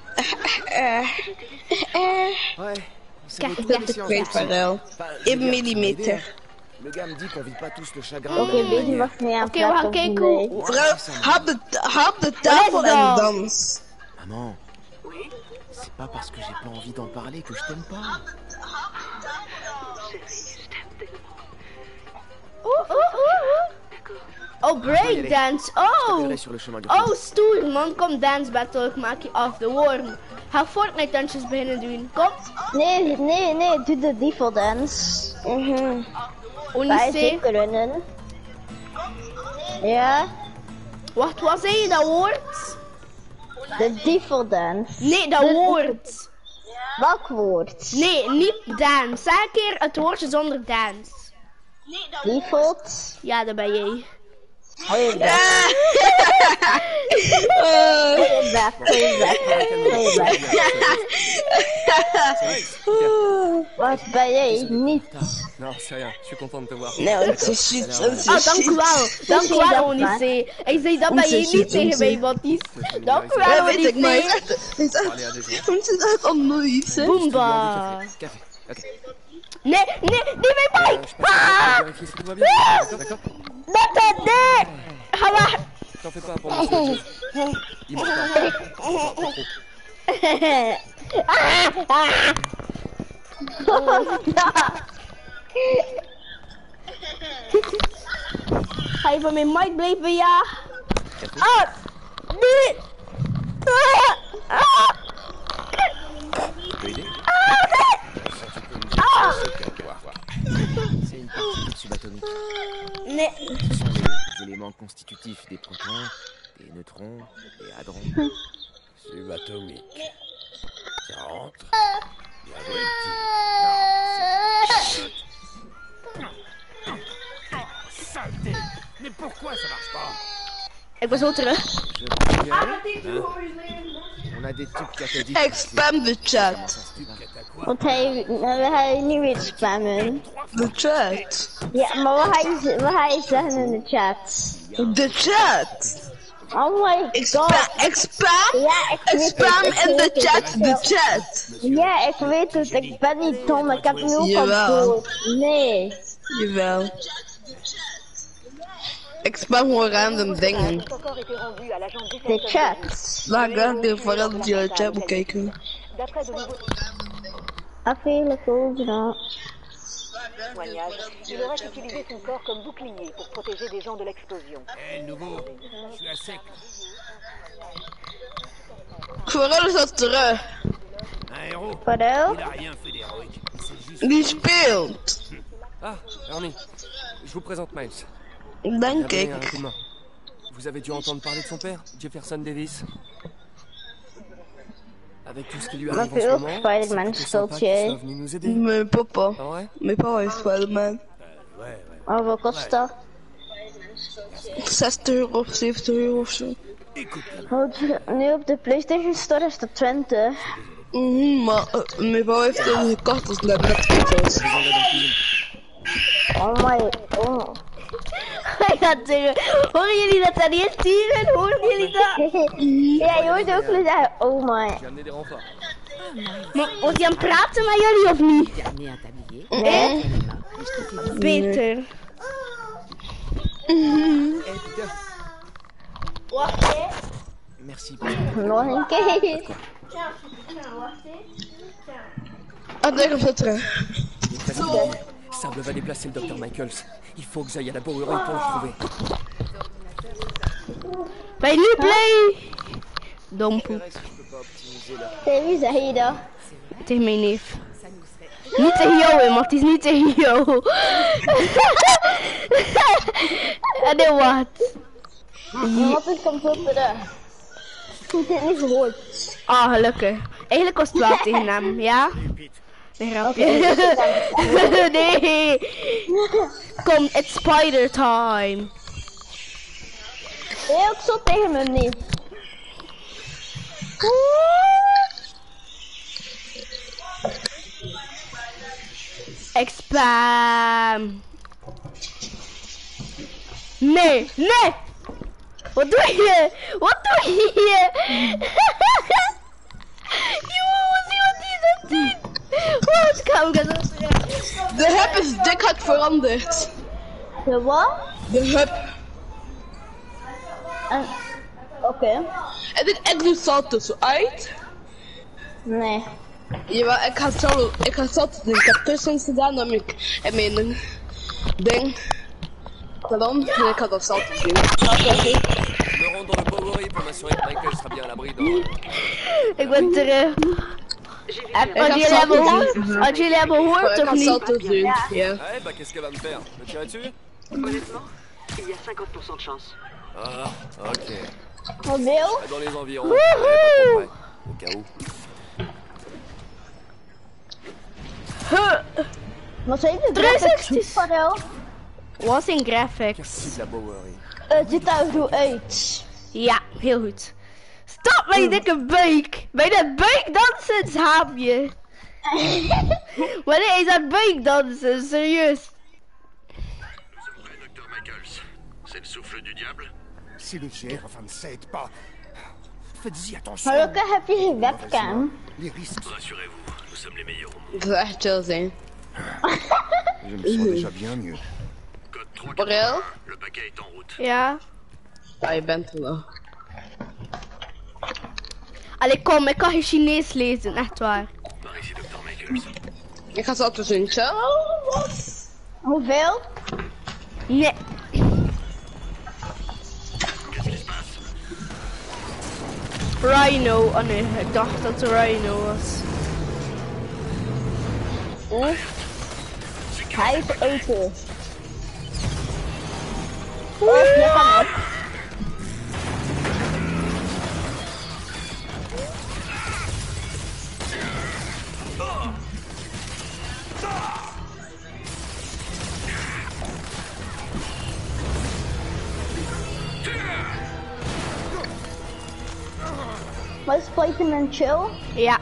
Ouais. On savait toutes Dat les is séances kwijt, de Farel. Enfin, je veux 1 dire, millimeter. Le gars me dit qu'on vit pas tous le chagrin. Oké, weet je wat ik niet aan Oké, we gaan kijken hoe... Vrouw, hap de tafel en dan? dans. Maman, c'est pas parce que j'ai pas envie d'en parler que je t'aime pas. Oh, breakdance. Oh! T'appellerai sur le chemin du Oh, stoer man. Kom, dance battle. Ik maak je af de worm. Ga Fortnite dansjes beginnen doen. Kom. Nee, doe de default dance. Wij Onisee. zeker runnen. Ja, Wacht, wat zei je dat woord? de default dance. Nee, dat woord. Welk woord? Nee, niet dance. Zeg een keer het woordje zonder dance. Default? Ja, dat ben jij. Goeie back. Goeie back. Wat ben jij? Niet. Non, c'est rien. Je suis content de te voir. Nee, het is shit. Oh, dank u wel. Dank u wel, Onisee. Ik zei dat ben jij niet tegen mij, Matties. Dank u wel, Ja, weet ik, maar Onisee. het is echt onnodig, hè. Boomba. Café. Ok. Nee, niet bij mij. Je passe vérifier si tout va bien. D'accord? Dat, nee. Ga weg. T'en fais pas pour moi. Dis-moi pas. Ga je van mijn mic blijven, ja? Ah, nee. Tu peux aider? C'est une partie subatomique. Nee. Ce sont les éléments constitutifs des protons, des neutrons, des hadrons. Subatomique. Ça rentre. Bien joué, petit. Saleté! Mais pourquoi ça marche pas? Ik ben zo terug. On a des tubes cathodiques. Ik spam de chat. Want hij niet weer spammen. De chat. Ja, maar wat ga je zeggen in de chat? De chat. Oh my god. Ik spam? Ja, ik spam in de chat. De chat. Ja, ik weet het. Ik ben niet dom. Ik heb nu ook al Jawel. door. Nee. Jawel. Ik spam gewoon random dingen. De chat. Laat ik de vooral die chat moet kijken. D'après de nouveaux Affaire cool, témoignages, il aurait utilisé son corps comme bouclier pour protéger des gens de l'explosion. Hé, nouveau, je suis à sec. Vooral is dat terug. Un héros. Vooral? Il a rien fait d'héroïque. C'est juste... Die speelt. Ah, Ernie. Je vous présente Miles. Denk Gabriel, ik. un coup de main. Vous avez dû entendre parler de son père, Jefferson Davis. Avec tout ce qui lui Maar arrive en ce veel moment, Spider-Man c'est plutôt sympa speelt qu'il soit jij. venu nous aider. Mijn papa. Ah ouais? Mijn papa is Spider-Man. Hoeveel kost dat? 60 euro of 70 euro of zo. Nu op de PlayStation Store is dat 20. Maar mijn papa heeft hem gekocht als Netflix. Oh my, oh. Hij gaat zeggen, horen jullie dat aan die sturen? Horen jullie dat? Ja, je hoort ook wel zeggen, oh my. J'ai amené des renforts. Maar was hij aan het praten met jullie of niet? Nee. Beter. Wacht hè. Merci. Nog een keer. Ah, denk op dat terug. Il est fatigué. Sable va déplacer le Dr. Michaels. Il faut que j'aille à la Bowery pour le trouver. Ben je nu blij? Dompoep. Tegen wie zeg je dat? Tegen mijn neef. Niet tegen jou, hè, maar het is niet tegen jou. En dan wat? Wat is komt op terug? Ik heb het niet gehoord. Ah, gelukkig. Eigenlijk was het wel tegen hem, ja? Nee, grapje. Nee. Kom, it's spider time. Ja, ook zo tegen me niet. Expam. Nee, nee. Wat doe je? Wat doe je? Jongens, wat is dat doen? Wat kan ik dat zeggen? De hub is dik hard veranderd. De wat? De hub. Oké. En ik doe salto zo uit. Nee. Jawel, ik ga salto doen. Ik heb kussens gedaan om ik en mijn ding. Dan ik ga dat salto doen. Je me rends dans le Bowery pour m'assurer que Michael sera bien à l'abri dans... Ik ben terug. Als jullie hebben gehoord of niet? Salto doen, ja. Ouais, bah qu'est-ce qu'elle va me faire? Me tirer dessus? Honnêtement, il y a 50% de chance. Ah, ok. Hoeveel? Dans les environs. Ouais, pas trop près. Au cas où. Wat zijn de graphics 360's. van jou? Was in graphics. Merci de la Bowery. Het ziet er goed uit. Ja, heel goed. Stop met die dikke buik. Bij dat buikdansen haap je. Wanneer is dat buikdansen? Serieus. Dr. Michaels, c'est le souffle du diable? Si le shérif ne s'aide pas, faites-y attention. Gelukkig heb je geen webcam. Les risques. Rassurez-vous, nous sommes les meilleurs au monde. Dat zou echt chill zijn. Je me sens déjà bien mieux. Code 3, Voor real? le paquet est en route. Ja. Ja, je bent er wel. Allee, kom, ik kan geen Chinees lezen, echt waar. Par ici, Dr. Michaels. Ik ga salto doen, chill. Hoeveel? Nee. Qu'est-ce qui se passe? Rhino. Oh nee, ik dacht dat het Rhino was. Hij is eten. Je kan op. Was Spider-Man chill? Ja.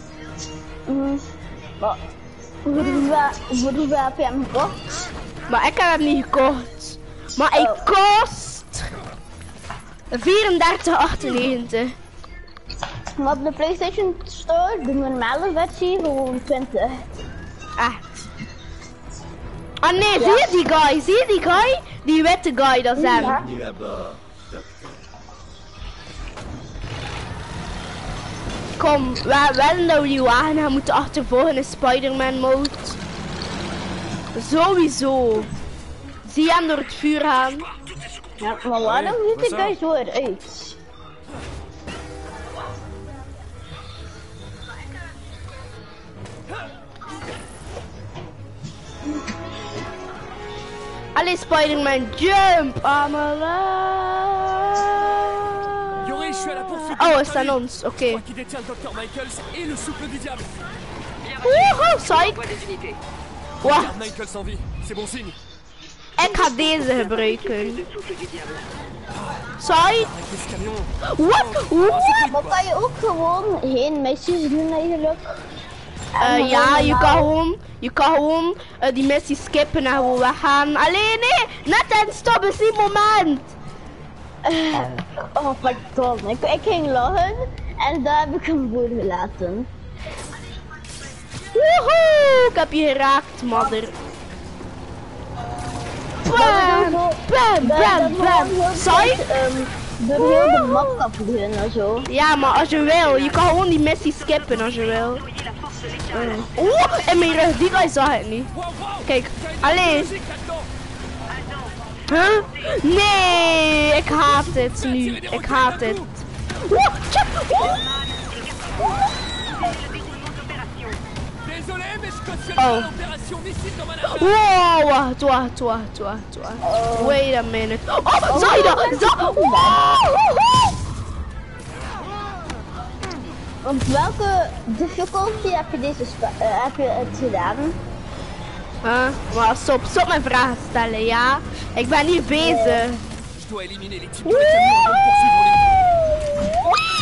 Wat? Hoeveel heb je hem gekocht? Maar ik heb hem niet gekocht. Maar hij kost 34,98. Maar op de PlayStation Store, de normale versie, gewoon 20. Echt. Ah nee, zie je die guy? Zie je die guy? Die witte guy, dat is hem. Ja. kom, we willen dat we die wagen gaan moeten achtervolgen in Spider-Man mode. Sowieso. Zie je hem door het vuur gaan? Ja, maar waarom ziet hij zo eruit? Allez Spider-Man, jump! Amala! Yuri, je suis à la poursuite. Oh, c'est aan ons, oké. Qui détient le Dr. Michaels et le souffle du diable. Woehoe, psych! Wat? Michaels en vie, c'est bon signe. Ik ga deze gebruiken. Psych! Wat? Maar kan je ook gewoon geen missies doen eigenlijk? Ja, je kan gewoon die missie skippen en gewoon weggaan. Alleen nee, net en stop is die moment. Oh pardon, ik ging lachen en daar heb ik hem voor gelaten. Woehoe, ik heb je geraakt, mother. Bam, bam, bam, bam. Psych? Door heel de map kapot en zo. Ja, maar als je wil, je kan gewoon die missie skippen als je wil. Oeh, en mijn rug, die guy zag het niet. Kijk, alleen. Huh? Nee, ik haat het nu. Ik haat het. Oeh, check. Oh. Wow, wacht. Wait a minute. Oh, zag je dat? Op welke difficulty heb je heb je het gedaan? Maar stop mijn vragen stellen, ja? Ik ben hier bezig. Je dois éliminer les types de la camion avant de poursuivre les...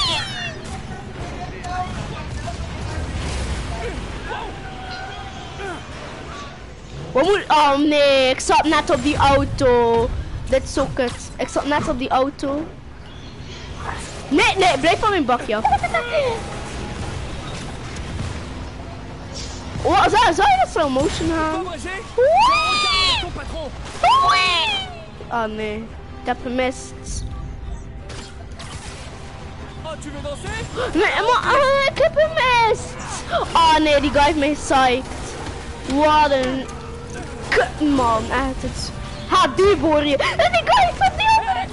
Oh nee, ik zat net op die auto. Dit is zo kut. Ik zat net op die auto. Nee, blijf van mijn bakje af. Oh, zou je dat slow motion gaan? Oh nee, ik heb gemist. Nee, maar ik heb gemist. Oh nee, die guy heeft mij psyched. Wat een kutman, echt het. Ha, die voor je. En die guy van die andere.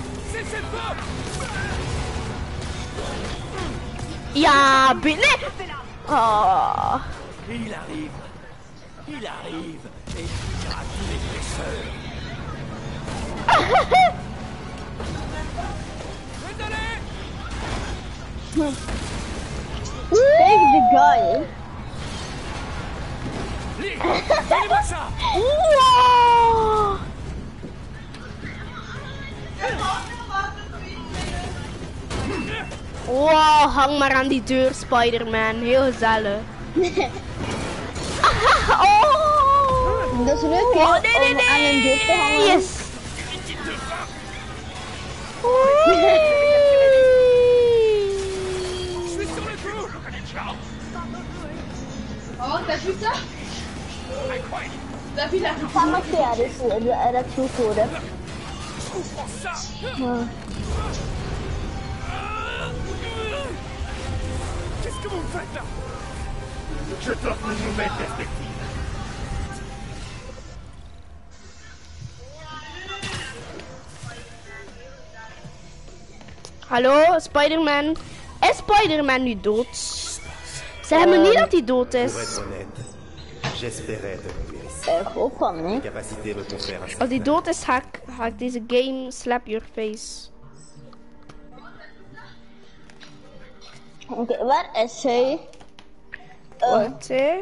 Ja, nee. Oh. Il arrive et il tuera tous les blesseurs. Kijk de guy. Wow. Wow, hang maar aan die deur, Spider-Man. Heel gezellig. Oh. Dat is leuk, hè? Om aan een deur te hangen. Yes. Oh, t'as vu ça? T'as vu la Ça m'a fait arrêter, elle a tout couru. Qu'est-ce que vous me faites là? Je dois nous mettre perspective. Hallo, Spider-Man. Is Spider-Man nu dood? Zeg me niet dat hij dood is. Ook van, hè? Als hij dood is, ga ik deze game slap your face. Oké, waar is hij? Wacht, hè.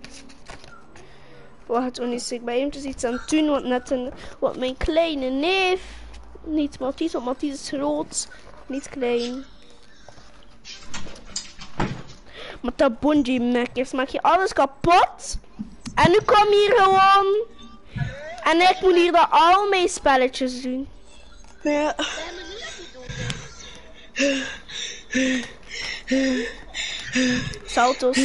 Wacht, ik ben eventjes iets aan het doen, wat mijn kleine neef, niet Mathies, want Mathies is groot, niet klein. Met dat bungee mekjes maak je alles kapot. En nu kom hier gewoon. En ik moet hier dan al mijn spelletjes doen. Ja. Saltos.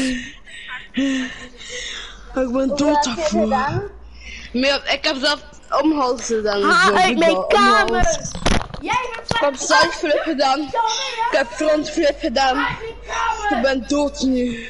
Ik ben dood daarvoor. Maar ik heb zelf omhals gedaan. Ga uit mijn kamer! Jij bent Ik heb sideflip gedaan. Ik heb frontflip gedaan. Ik ben dood nu.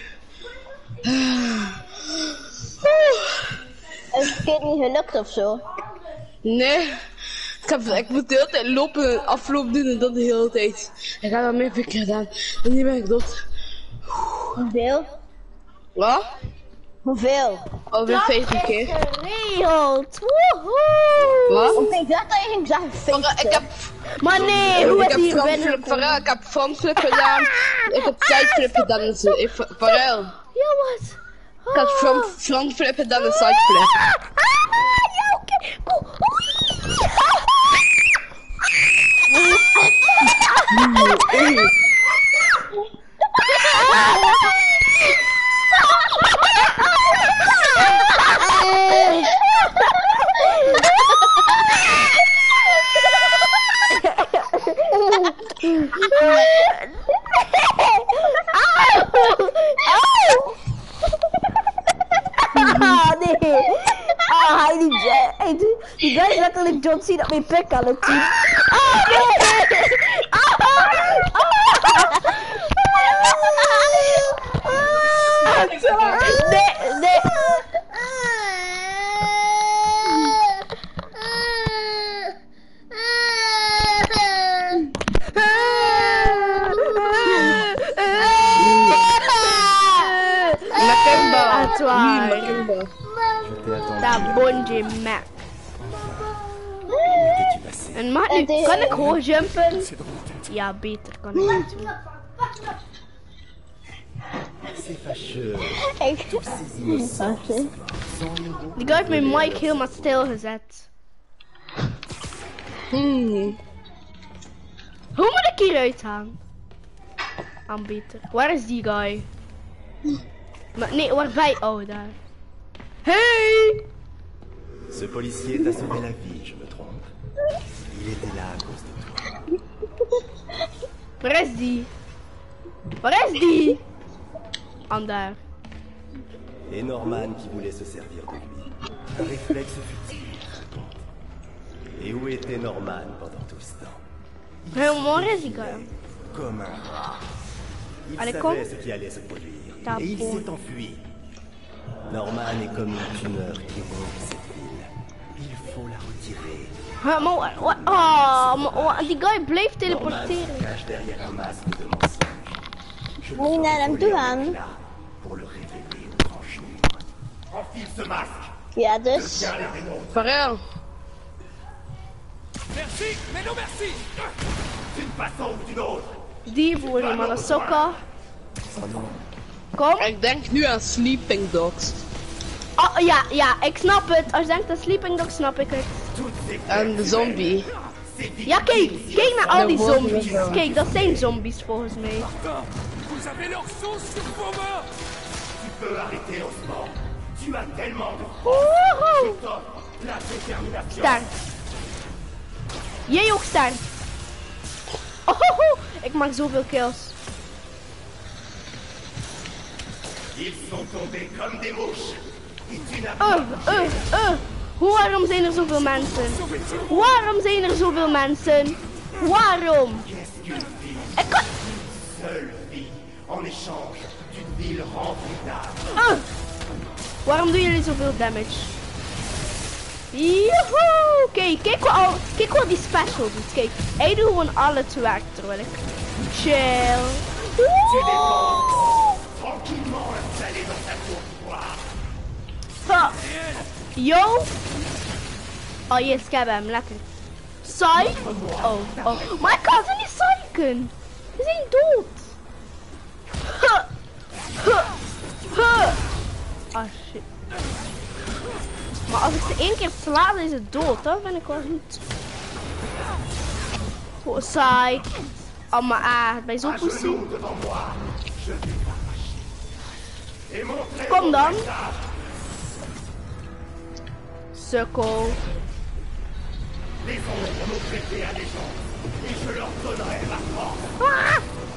Is het keer niet gelukt of zo? Nee. Ik moet de hele tijd lopen, afloop doen en dat de hele tijd. Ik heb dat meer keer gedaan. En nu ben ik dood. Hoeveel? Wat? Hoeveel? Alweer 50 keer. Geregeld. Woehoe. Wat? Ik dacht dat je ging zeggen 50. Ik heb... Maar nee, hoe Ik is heb hier frontflip binnen? ik heb frontflip gedaan. Ik heb sideflip gedaan. Farel. Ja, wat? Ik heb frontflip gedaan en sideflip. Ja, oké. Die guy is letterlijk John Cena met pik aan het doen. Nee. Makemba. Dat Bonji Mac. En maar nu, kan ik hoog jumpen? Ja, beter kan ik niet doen. C'est fâcheux. Die guy heeft mijn mic helemaal stilgezet. Hoe moet ik hieruit gaan? Beter. Waar is die guy? Maar nee, waar ben je? Oh, daar. Hey! Ce policier t'a sauvé la vie, je me trompe. Il était là à cause de toi. Waar is die? Waar is die? Daar. Et Norman qui voulait se servir de lui. Un réflexe futile. Et où était Norman pendant tout ce temps? Waar is die guy? Comme un rat. Il Allez, savait kom. ce qui allait se produire. Ta Et il peau. s'est enfui. Norman est comme une tumeur qui ronge cette ville. Il faut la retirer. Die guy bleef teleporteren. Norman se cache derrière un masque de mensonge. Je Moet je naar hem toe gaan? là pour le révéler au grand jour. Enfile ce masque. Ja, dus. Tiens la réponse. Farel. Merci, mais non merci. D'une façon ou d'une autre. Die voor je mannen sokken. Kom. Ik denk nu aan Sleeping Dogs. Oh ja, ik snap het. Als je denkt aan Sleeping Dog, snap ik het. En de zombie. Ja, kijk naar al die zombies. Kijk, dat zijn zombies volgens mij. Vous avez leur sauce sur vos mains. Tu peux arrêter Osmond. Tu as tellement de Woehoe. la détermination. Sterk. Jij ook sterk. Oh, ik maak zoveel kills. Ils sont tombés comme des mouches. Et tu n'as Waarom zijn er zoveel mensen? Waarom zijn er zoveel mensen? Waarom? Ik kan... seule vie en échange d'une ville remplie d'âme. Waarom doen jullie zoveel damage? Joehoe! Kijk wat die special doet. Kijk, hij doet gewoon al het werk terwijl ik chill. Tranquillement installé dans ta tour d'ivoire. Ha. Yo! Oh yes, ik heb hem, lekker. Psych? Oh. Maar ik kan ze niet psychen. Ze zijn dood. Ah shit. Maar als ik ze één keer sla, dan is het dood. Dat vind ik wel goed. Oh, psych. Oh, maar het ben je zo pussy. Kom dan. Sukkel. Les ombres m'ont prêté allégeance, et je leur donnerai ma force. Ah!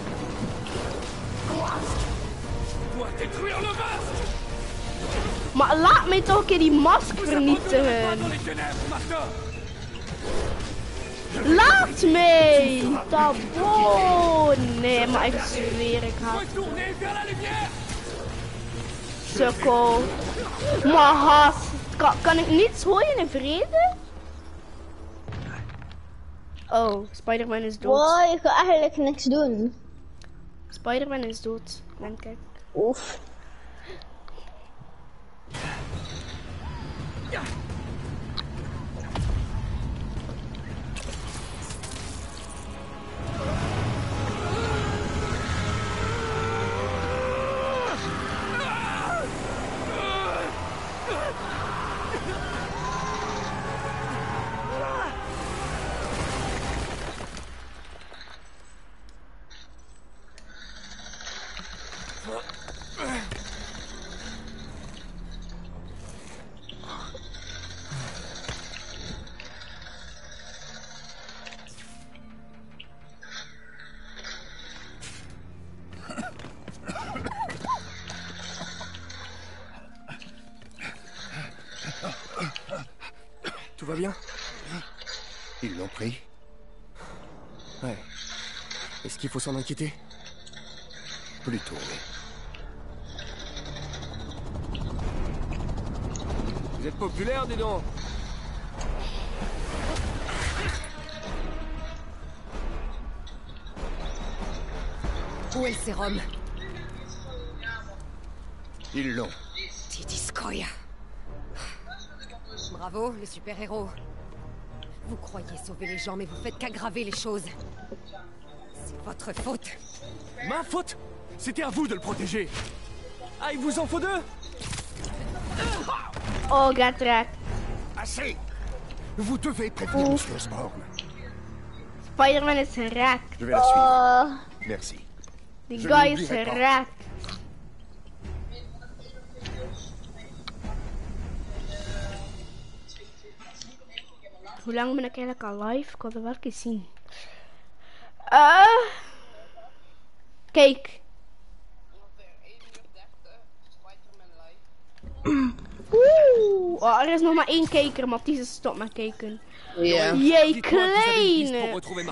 Dois détruire le masque. Maar laat mij toch een keer die mask vernietigen. Dans les ténèbres, Martin. Laat pakt mee! Tabo! Nee, maar ik zweer, ik haat sukkel. Maar haast. Kan ik niets gooien in vrede? Oh, Spider-Man is dood. Wow, ik ga eigenlijk niks doen. Spider-Man is dood, denk ik. Oef. Tout va bien? Ils l'ont pris? Ouais. Est-ce qu'il faut s'en inquiéter? Plutôt, oui. Vous êtes populaire, dis donc. Où est le sérum? Ils l'ont. Tidiskoya. Bravo, le super-héros. Vous croyez sauver les gens, mais vous faites qu'aggraver les choses. C'est votre faute. Ma faute? C'était à vous de le protéger. Ah, il vous en faut deux? Oh, Gatrak. Assez! Vous devez prévenir M. Osborn. Spider-Man is geraakt. Je vais la suivre. Merci. Die Je guy is n'oublierai pas. geraakt. Hoe lang ben ik eigenlijk al live? Ik wil er wel eens zien. Kijk. Oeh, oh, er is nog maar één kijker, Mathies is stop met kijken. Ja. Jee, kleine.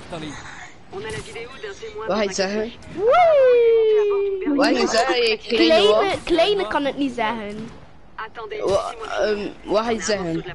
Wat ga je zeggen? Woe. Wat ga je zeggen? Je kleine wat? Kleine kan het niet zeggen. Wat ga je zeggen?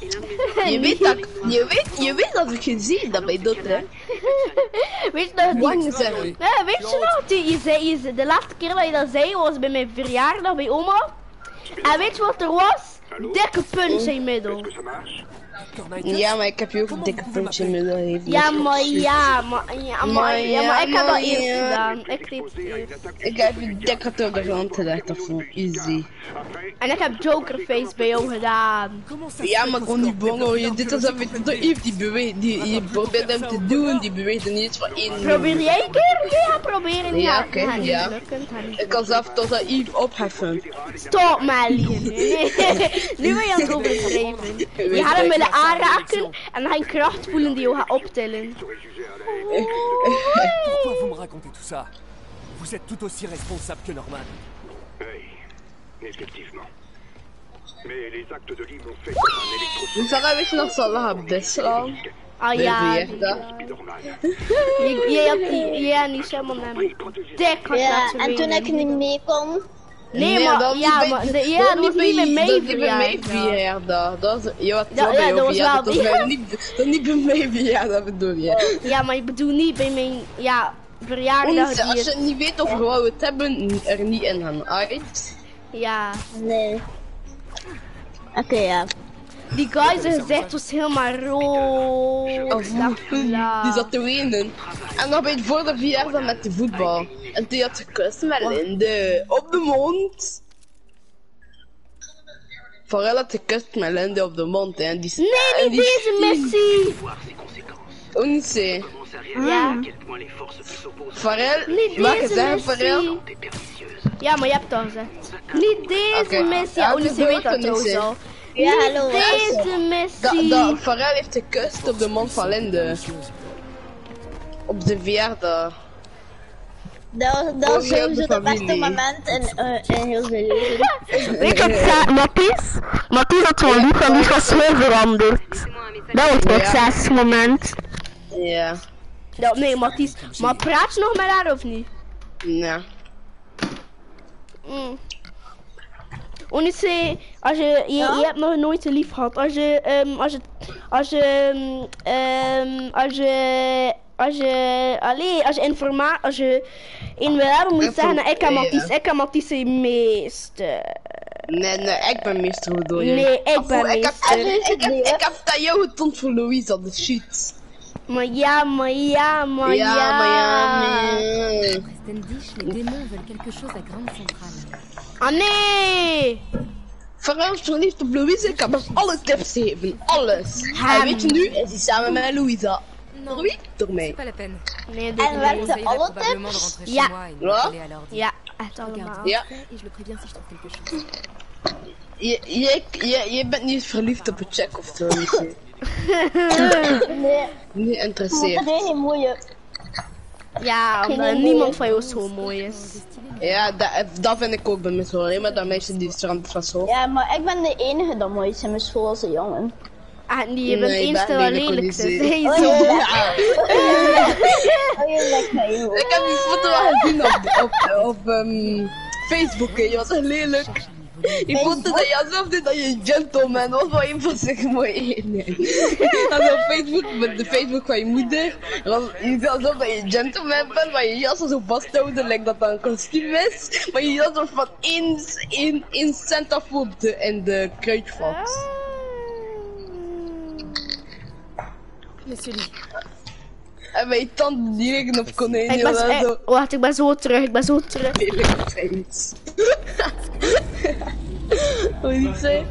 Je weet dat ik gezien dat bij dat, hè? Weet je nog? Wat ga je zeggen? Nee, weet je nog? De laatste keer dat je dat zei was bij mijn verjaardag bij oma. En weet je wat er was? Dikke puntje in het middel. Ja, maar ik heb je ook een dikke puntje in het middel gegeven. Ja, maar ik heb dat eerst gedaan. Ik deed het eerst. Ik heb je dikke door de grond gelegd of zo. Easy. En ik heb Jokerface bij jou gedaan. Ja, maar gewoon niet bang hoor. Je dit alsof je beweegt. Je probeert hem te doen, die beweegt er niet van één. Probeer jij een keer? Ja, proberen. Ja, oké, ja. Ik kan zelf tot dat Yves opheffen. Stop, Melly. Nu ben je aan het overdrijven. Je gaat hem willen aanraken en dan ga je kracht voelen die je gaat optillen. Pourquoi vous me racontez tout ça? Vous êtes tout aussi responsable que Norman. Oui, effectivement. Mais les actes de Lee m'ont fait un électrochoc. Sarah, weet je nog zo lang Beslaan? Ah ja. Jij niet helemaal naar me. Dik had Ja, en toen ik niet mee kon. Nee, maar ja, maar niet bij mij verjaardag. Dat was wel bij dat jou was wel verjaardag. Dat niet bij mij verjaardag bedoel je. Ja, maar ik bedoel niet bij mijn verjaardag. Als je niet weet over wat we het hebben, er niet in gaan. Alright? Ja. Nee. Oké, ja. Die guy zijn gezicht was helemaal rood. Die zat te wenen. En dan bij het voor de verjaardag met de voetbal. En die had gekust met Linde op de mond. Vooral had gekust met Linde op de mond. Hè. Die nee, niet deze missie. Hoe niet ze? Ja. Farrell, mag je zeggen Farrell? Ja, maar je hebt het al gezegd. Niet deze missie. Ja, Odyssey weet dat trouwens al. Ja, hallo. Deze missie. Farrell heeft gekust op de mond van Linde. Op de verjaardag. Dat was sowieso het beste moment in heel zijn leven. Weet je wat Mathies had zo'n lief en die was heel veranderd. Dat was het succesmoment. Ja. Ja, nee, Mathies. Maar praat je nog met haar of niet? Ja. Odyssey, als je hebt nog nooit een lief gehad. Als je in wil hebben, moet je zeggen, ik en Mathies zijn meester. Nee, ik ben meester, hoe bedoel je? Nee, ik ben meester. Ik heb het aan jou getoond voor Louisa, de shit. Maar ja. Reste Dish, les démons veulent quelque chose à Grande Centrale. Ah nee! Vooral verliefd op Louisa, ik heb hem alle tips gegeven, alles. En weet je nu, is hij samen met Louisa. Door wie? Door mij. C'est pas la peine. Nee, En werkte alle tips? Ja. Ja. Echt allemaal. Ja. Et je le préviens si je trouve quelque chose. Je bent niet verliefd op een check of zo, niet zo. Nee. Niet interesseerd. Iedereen is mooie. Ja, omdat niemand van jou zo mooi is. Ja, dat vind ik ook bij mijn school. Alleen maar dat meisje die strand van school. Ja, maar ik ben de enige dat mooi is in mijn school als een jongen. Ah, nee, je bent eerste wel lelijkste. Hey, Oh, zo. ja. Oh, je lekt mij, joh. Ik heb die foto al gezien op Facebook, hè. Je was echt lelijk. Die foto dat je alsof dit dat je een gentleman was, waar je van zich mooi nee. Dat is op Facebook, met de Facebook van je moeder. Je ziet alsof dat je een gentleman bent, maar je jas zo vasthouden, lijkt dat dat een kostuum is. Maar je jas wordt van 1 cent af in de kruidvat. Monsieur Lee. En mijn tanden die liggen op konijnen. Wacht, ik ben zo terug. Lelijk feit. Odyssey.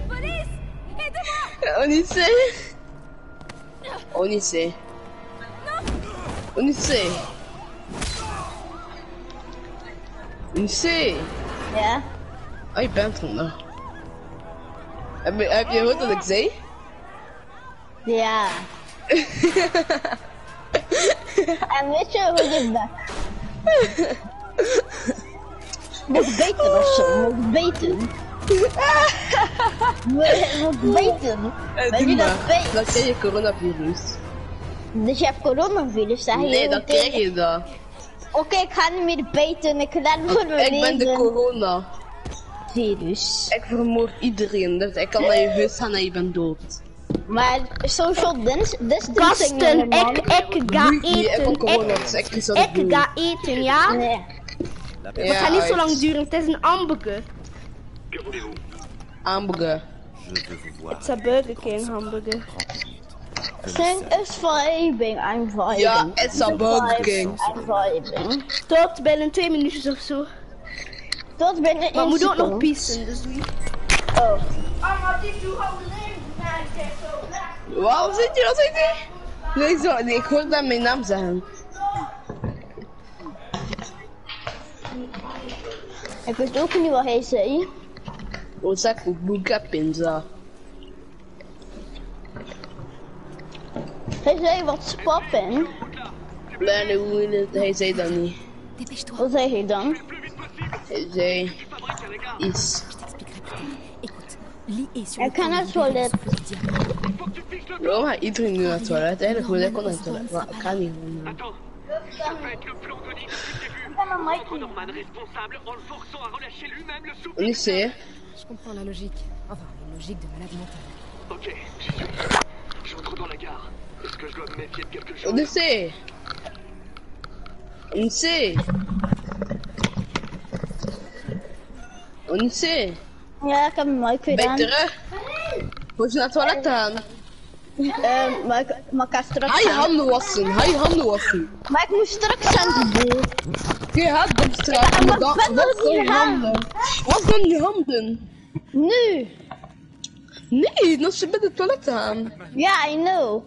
Ja? Oh, je bent vandaag. Heb je gehoord wat ik zei? Ja. En weet je hoe je bent? Moet beter of zo, moet beter. Moet beter. Ben je dat weet? Dan krijg je coronavirus. Dus je hebt coronavirus, zeg je? Nee, dan krijg je dat. Oké, ik ga niet meer bijten, ik laat voor mijn Ik ben de corona. virus. Ik vermoord iedereen, dus ik kan naar je huis gaan en je bent dood. Maar social distancing... Gasten, ik ga eten. Ik ga eten, ja? Nee. Het gaat niet zo lang duren, het is een hamburger. Hamburger. Het is een Burger King hamburger. Think is vibing, I'm vibing. Ja, it's a Burger King. I'm vibing. Tot binnen 2 minuutjes of zo. Tot binnen 1 Maar moet ook nog seconde. pissen, dus doe je. Oh. Wat zit je? Wat zit je? Nee, ik hoorde dat mijn naam zeggen. Ik weet ook niet wat hij zei. Osaku Buka Pizza. Hij zei wat spappen. Nee, hij zei dat niet. Wat zei hij dan? Hij zei iets. Ik ga naar het toilet. Waarom gaat iedereen nu naar het toilet? Eigenlijk wil ik ook naar het toilet, maar ik ga niet. Odyssey. Je comprends la logique. Enfin, la logique de malade mental. Ok, j'y suis. J'entre dans la gare. Est-ce que je dois me méfier de quelque chose? Odyssey. Odyssey. Ja, ik heb hem mooi Ben je gedaan. terug? Moet je naar het toilet gaan? Maar ik ga straks Ga je gaan. handen wassen, Maar ik moet straks aan de deur. Je gaat dan straks. Ja, maar ik ben nog niet gaan. Was dan je handen? Nu. Nee, als je bij het toilet gaan. Ja, I know.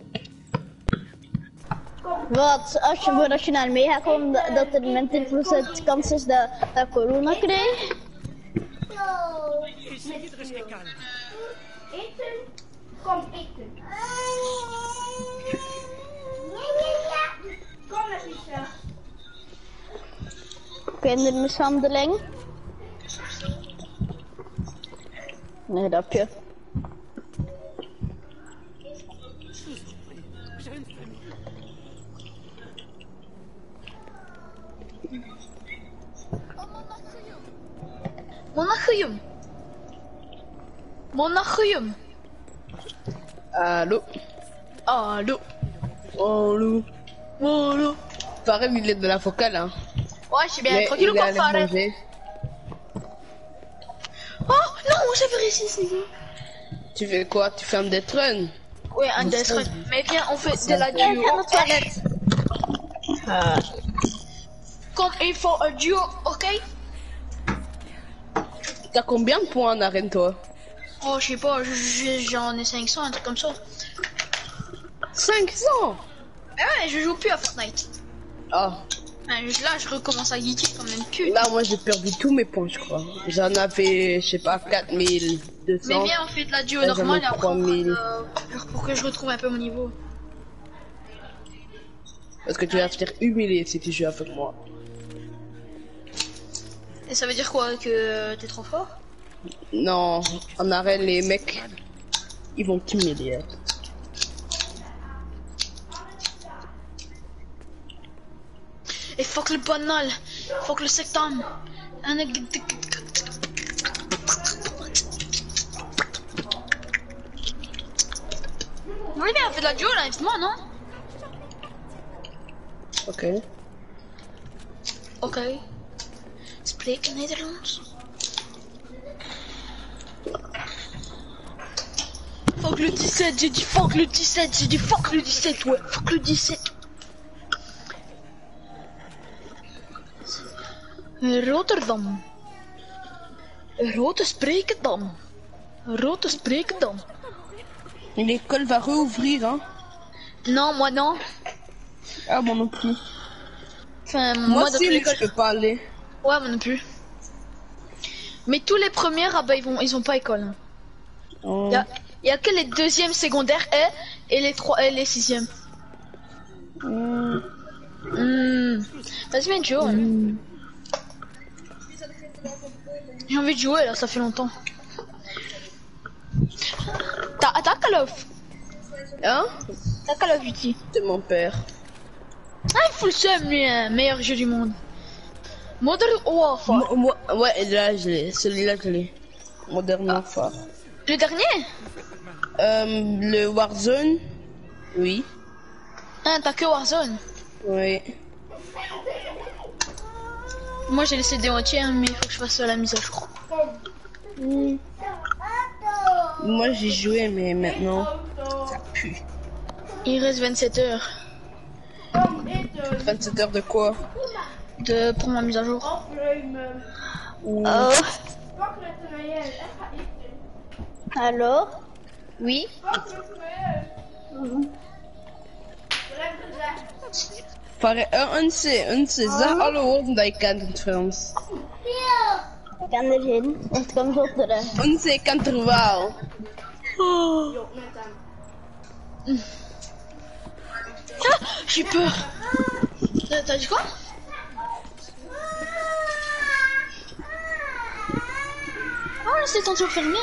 Wat, als je naar mee gaat komen, dat er met 20% kans is dat ik corona krijg? Essayez de rester calme. Eten? Kom eten. Kom Letitia. Kindermishandeling? Nee, grapje. Monachuyum. Monachuyum. Allô? Allô. Allô? Allô. Farem, il est de la focale, hein. Ouais, je suis bien Mais tranquille ou il est quoi, allé Farem? manger. Oh non, j'avais réussi ce niveau. Tu fais quoi? Tu fais un death run? Ouais, un death run. Mais viens, on fait de la duo. Comme il faut un duo, ok? T'as combien de points en arène, toi? Oh, je sais pas, j'en ai 500, un truc comme ça. 500? Ah ouais, je joue plus à Fortnite. Ah. Là, je recommence à geeker comme une pute. Là, moi, j'ai perdu tous mes points, je crois. J'en avais, je sais pas, 4200. Mais viens, on fait de la duo Là, normale et après, 3000. pour que je retrouve un peu mon niveau. Parce que tu vas te faire humilier si tu joues avec moi. Et ça veut dire quoi? Que t'es trop fort? Non, en arène, les mecs, ils vont t'humilier. Et fuck le banal, fuck le sectam. Oui, mais on fait de la duo là, évidemment, non? Ok. Ok. Spreken Nederlands? Fuck le 17, j'ai dit fuck le 17, j'ai dit fuck le 17, ouais, fuck le 17. Rotterdam. Rote Sprekendam. Rote Sprekendam. L'école va réouvrir, hein? Non, moi non. Ah, moi non plus. Enfin, Moi dans aussi, tous les mais cas, je peux pas aller. ouais, moi non plus. Mais tous les premiers, ah bah ils ont pas école. Hein. Oh. Y a que les deuxièmes secondaires et les les sixièmes. Vas-y, viens de jouer. Hein. J'ai envie de jouer là, ça fait longtemps. T'as Call of? Hein? T'as Call of Duty? C'est mon père. Ah, il fout le seum, lui, hein, meilleur jeu du monde. Modern Warfare. Ouais, là je l'ai. Celui-là je l'ai. Modern Warfare. Le dernier? Le Warzone. Oui. Ah, t'as que Warzone? Oui. Moi j'ai laissé des entiers, hein, mais il faut que je fasse la mise à jour. Moi j'ai joué, mais maintenant ça pue. Il reste 27 heures. 27 heures de quoi? Pour ma mise à jour. Alors? Oui. Zeg alle woorden die je kent in het Frans. Ik kan er geen, want het komt op de Unse kent er wel. Ah, j'ai peur. T'as dit quoi? Oh, c'est toujours fermé.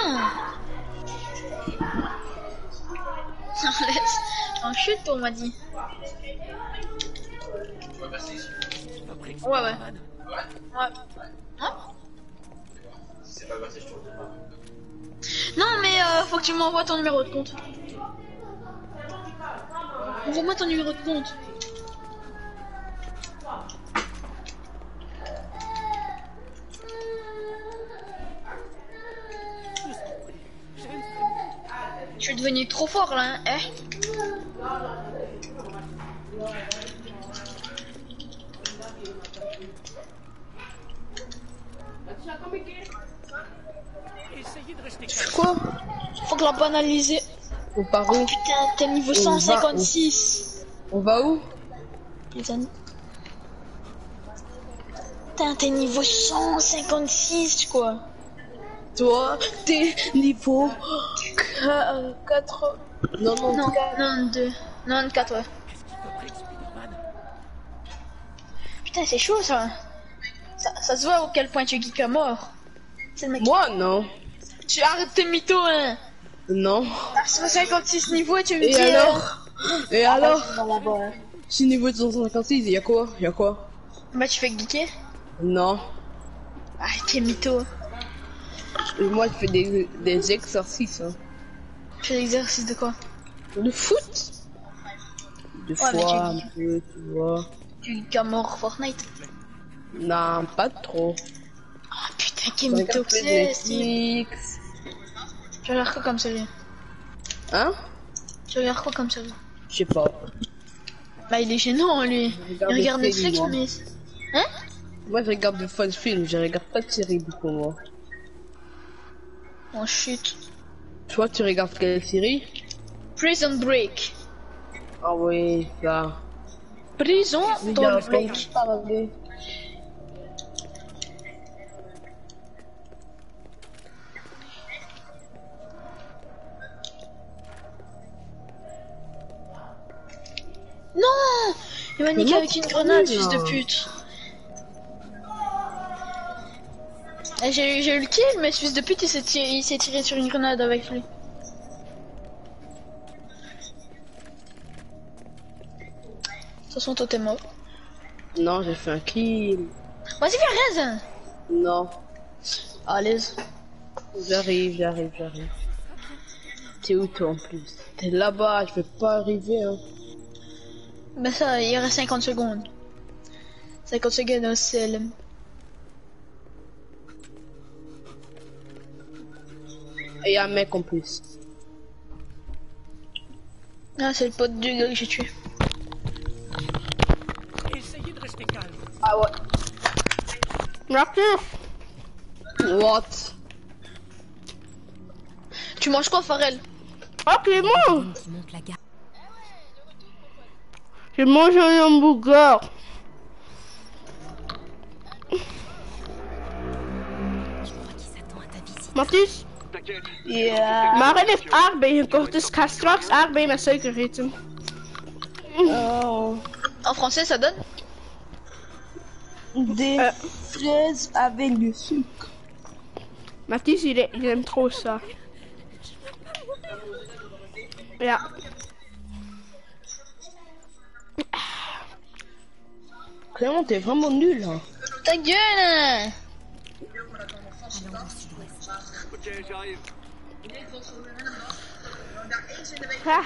En chute, on m'a dit. Ouais, ouais. Ouais. Hein? Non, mais faut que tu m'envoies ton numéro de compte. Envoie-moi ton numéro de compte. Je suis devenu trop fort là, hein, Quoi? Faut que la banaliser. On part où? Oh, putain, t'es niveau 156. On va où? Putain, t'es niveau 156 quoi. Toi, t'es niveau 4. Non, 92. 94, ouais. Putain, c'est chaud ça. Ça se voit à quel point tu es geek à mort. Moi, non. Tu arrêtes tes mythos, hein. Non. T'as 156 niveaux et tu me dis... Et alors? Et alors? Je suis niveau de 156, y'a quoi? Bah tu fais geeker? Non. Ah t'es mytho. Et moi je fais des exercices. Hein. Tu fais l'exercice de quoi? De foot. De fois un peu, tu vois. Tu gamors Fortnite? Non, pas trop. Ah putain, quel mytho que c'est. Tu regardes quoi comme série? Hein? Tu regardes quoi comme série? Je sais pas. Bah il est gênant lui. Il regarde Netflix mais... Hein? Moi je regarde de fun films, je regarde pas de séries beaucoup moi. Oh chut. Toi tu regardes quelle série? Prison Break. Ah oui, ça. Prison dans Break. Non! Il m'a niqué avec une grenade, fils de pute. J'ai eu le kill, mais ce fils de pute il s'est tiré sur une grenade avec lui. De toute façon, toi t'es mort. Non, j'ai fait un kill. Vas-y, viens, Rez. Non. Allez. J'arrive. T'es où toi en plus? T'es là-bas, je vais pas arriver hein. Ben ça, il reste 50 secondes. 50 secondes au CLM. Et y'a un mec en plus. Ah, c'est le pote du gars que j'ai tué. Essayez de rester calme. Ah ouais. Merci. What? Tu manges quoi, Pharrell? Ah, Clément. Je mange un hamburger. Matthijs? Ja. Maren heeft aardbeien gekocht, dus ik ga straks aardbeien met suiker eten. Oh. En français, ça donne? Des fraises avec du sucre. Matthijs, il aime trop ça. Ja. Clément, t'es vraiment nul. Hein. Ta gueule! Ok, j'arrive. Ah.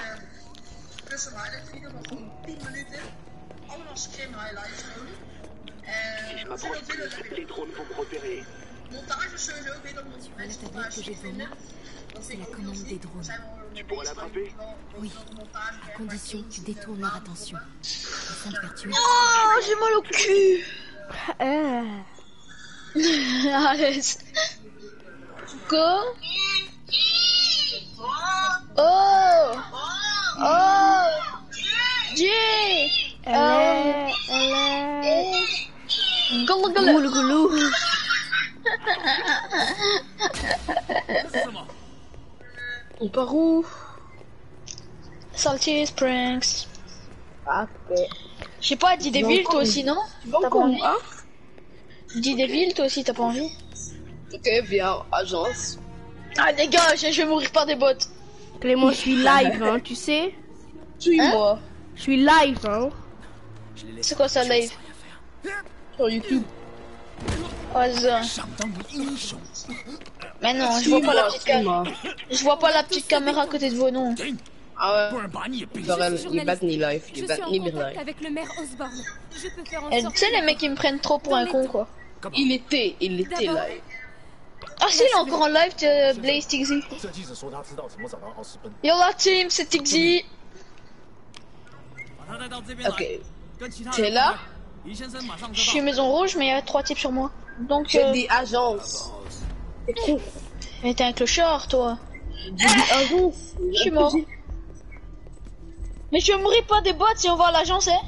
Si je m'approche plus, les drones vont me repérer. Tu vois la tablette que j'ai devant moi? C'est la commande des drones. Tu pourras l'attraper? Oui, à condition que tu détournes leur attention. Afin de faire tuer. Oh, j'ai mal au cul! Allez. Go! Oh! Oh! J! Goulou goulou. On part où? Salty Springs. Ah, je sais pas, dis des villes toi aussi, non? T'as pas envie? Hein? Dis des villes toi aussi, t'as pas envie? Ok, viens, agence. Ah dégage, je vais mourir par des bottes. Clément, je suis live, hein, tu sais? Suis-moi. Je suis live, hein. C'est quoi ça, live? Sur YouTube. Oh, ça. Mais non, je vois pas la petite caméra. Je vois pas la petite caméra à côté de vos noms. Ah ouais. Il bat ni live. Il bat ni live. Avec le maire Osborne. Je peux faire en Tu sorte sais, les mecs ils me prennent trop pour un con quoi. Il était live. Ah si, il est encore en live, Blaze Tixi. Yo la team, c'est Tixi. Ok. T'es là? Je suis maison rouge, mais il y a 3 types sur moi. Donc. J'ai dit agence. T'es con. Mais t'es un clochard, toi. J'ai dit agence. Je suis mort. Mais je vais mourir pas des bottes si on va à l'agence, hein.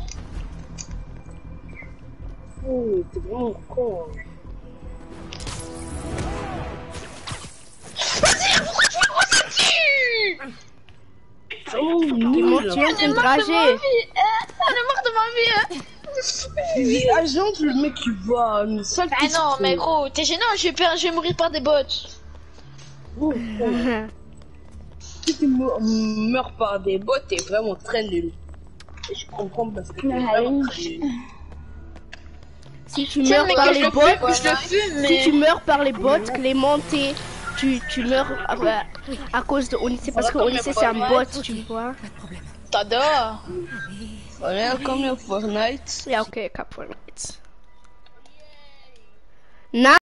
Oh, t'es vraiment con. Vas-y, pourquoi tu me ressens-tu? Oh, Tu es On est marre de ma vie, hein. J'ai dit agence, le mec qui va. Ah non, mais gros, t'es gênant, je vais mourir par des bottes. Oh, oh. Si tu meurs par des bots, t'es vraiment très nul. Et je comprends parce que t'es vraiment très nul. Si tu meurs par les bots, je le fume, mais... si tu meurs par les bots, Clément, tu meurs à cause de Odyssey, parce que Odyssey c'est un bot, tu vois. Tada! Olha como eu Fortnite. Ja, oké, ik heb Fortnite.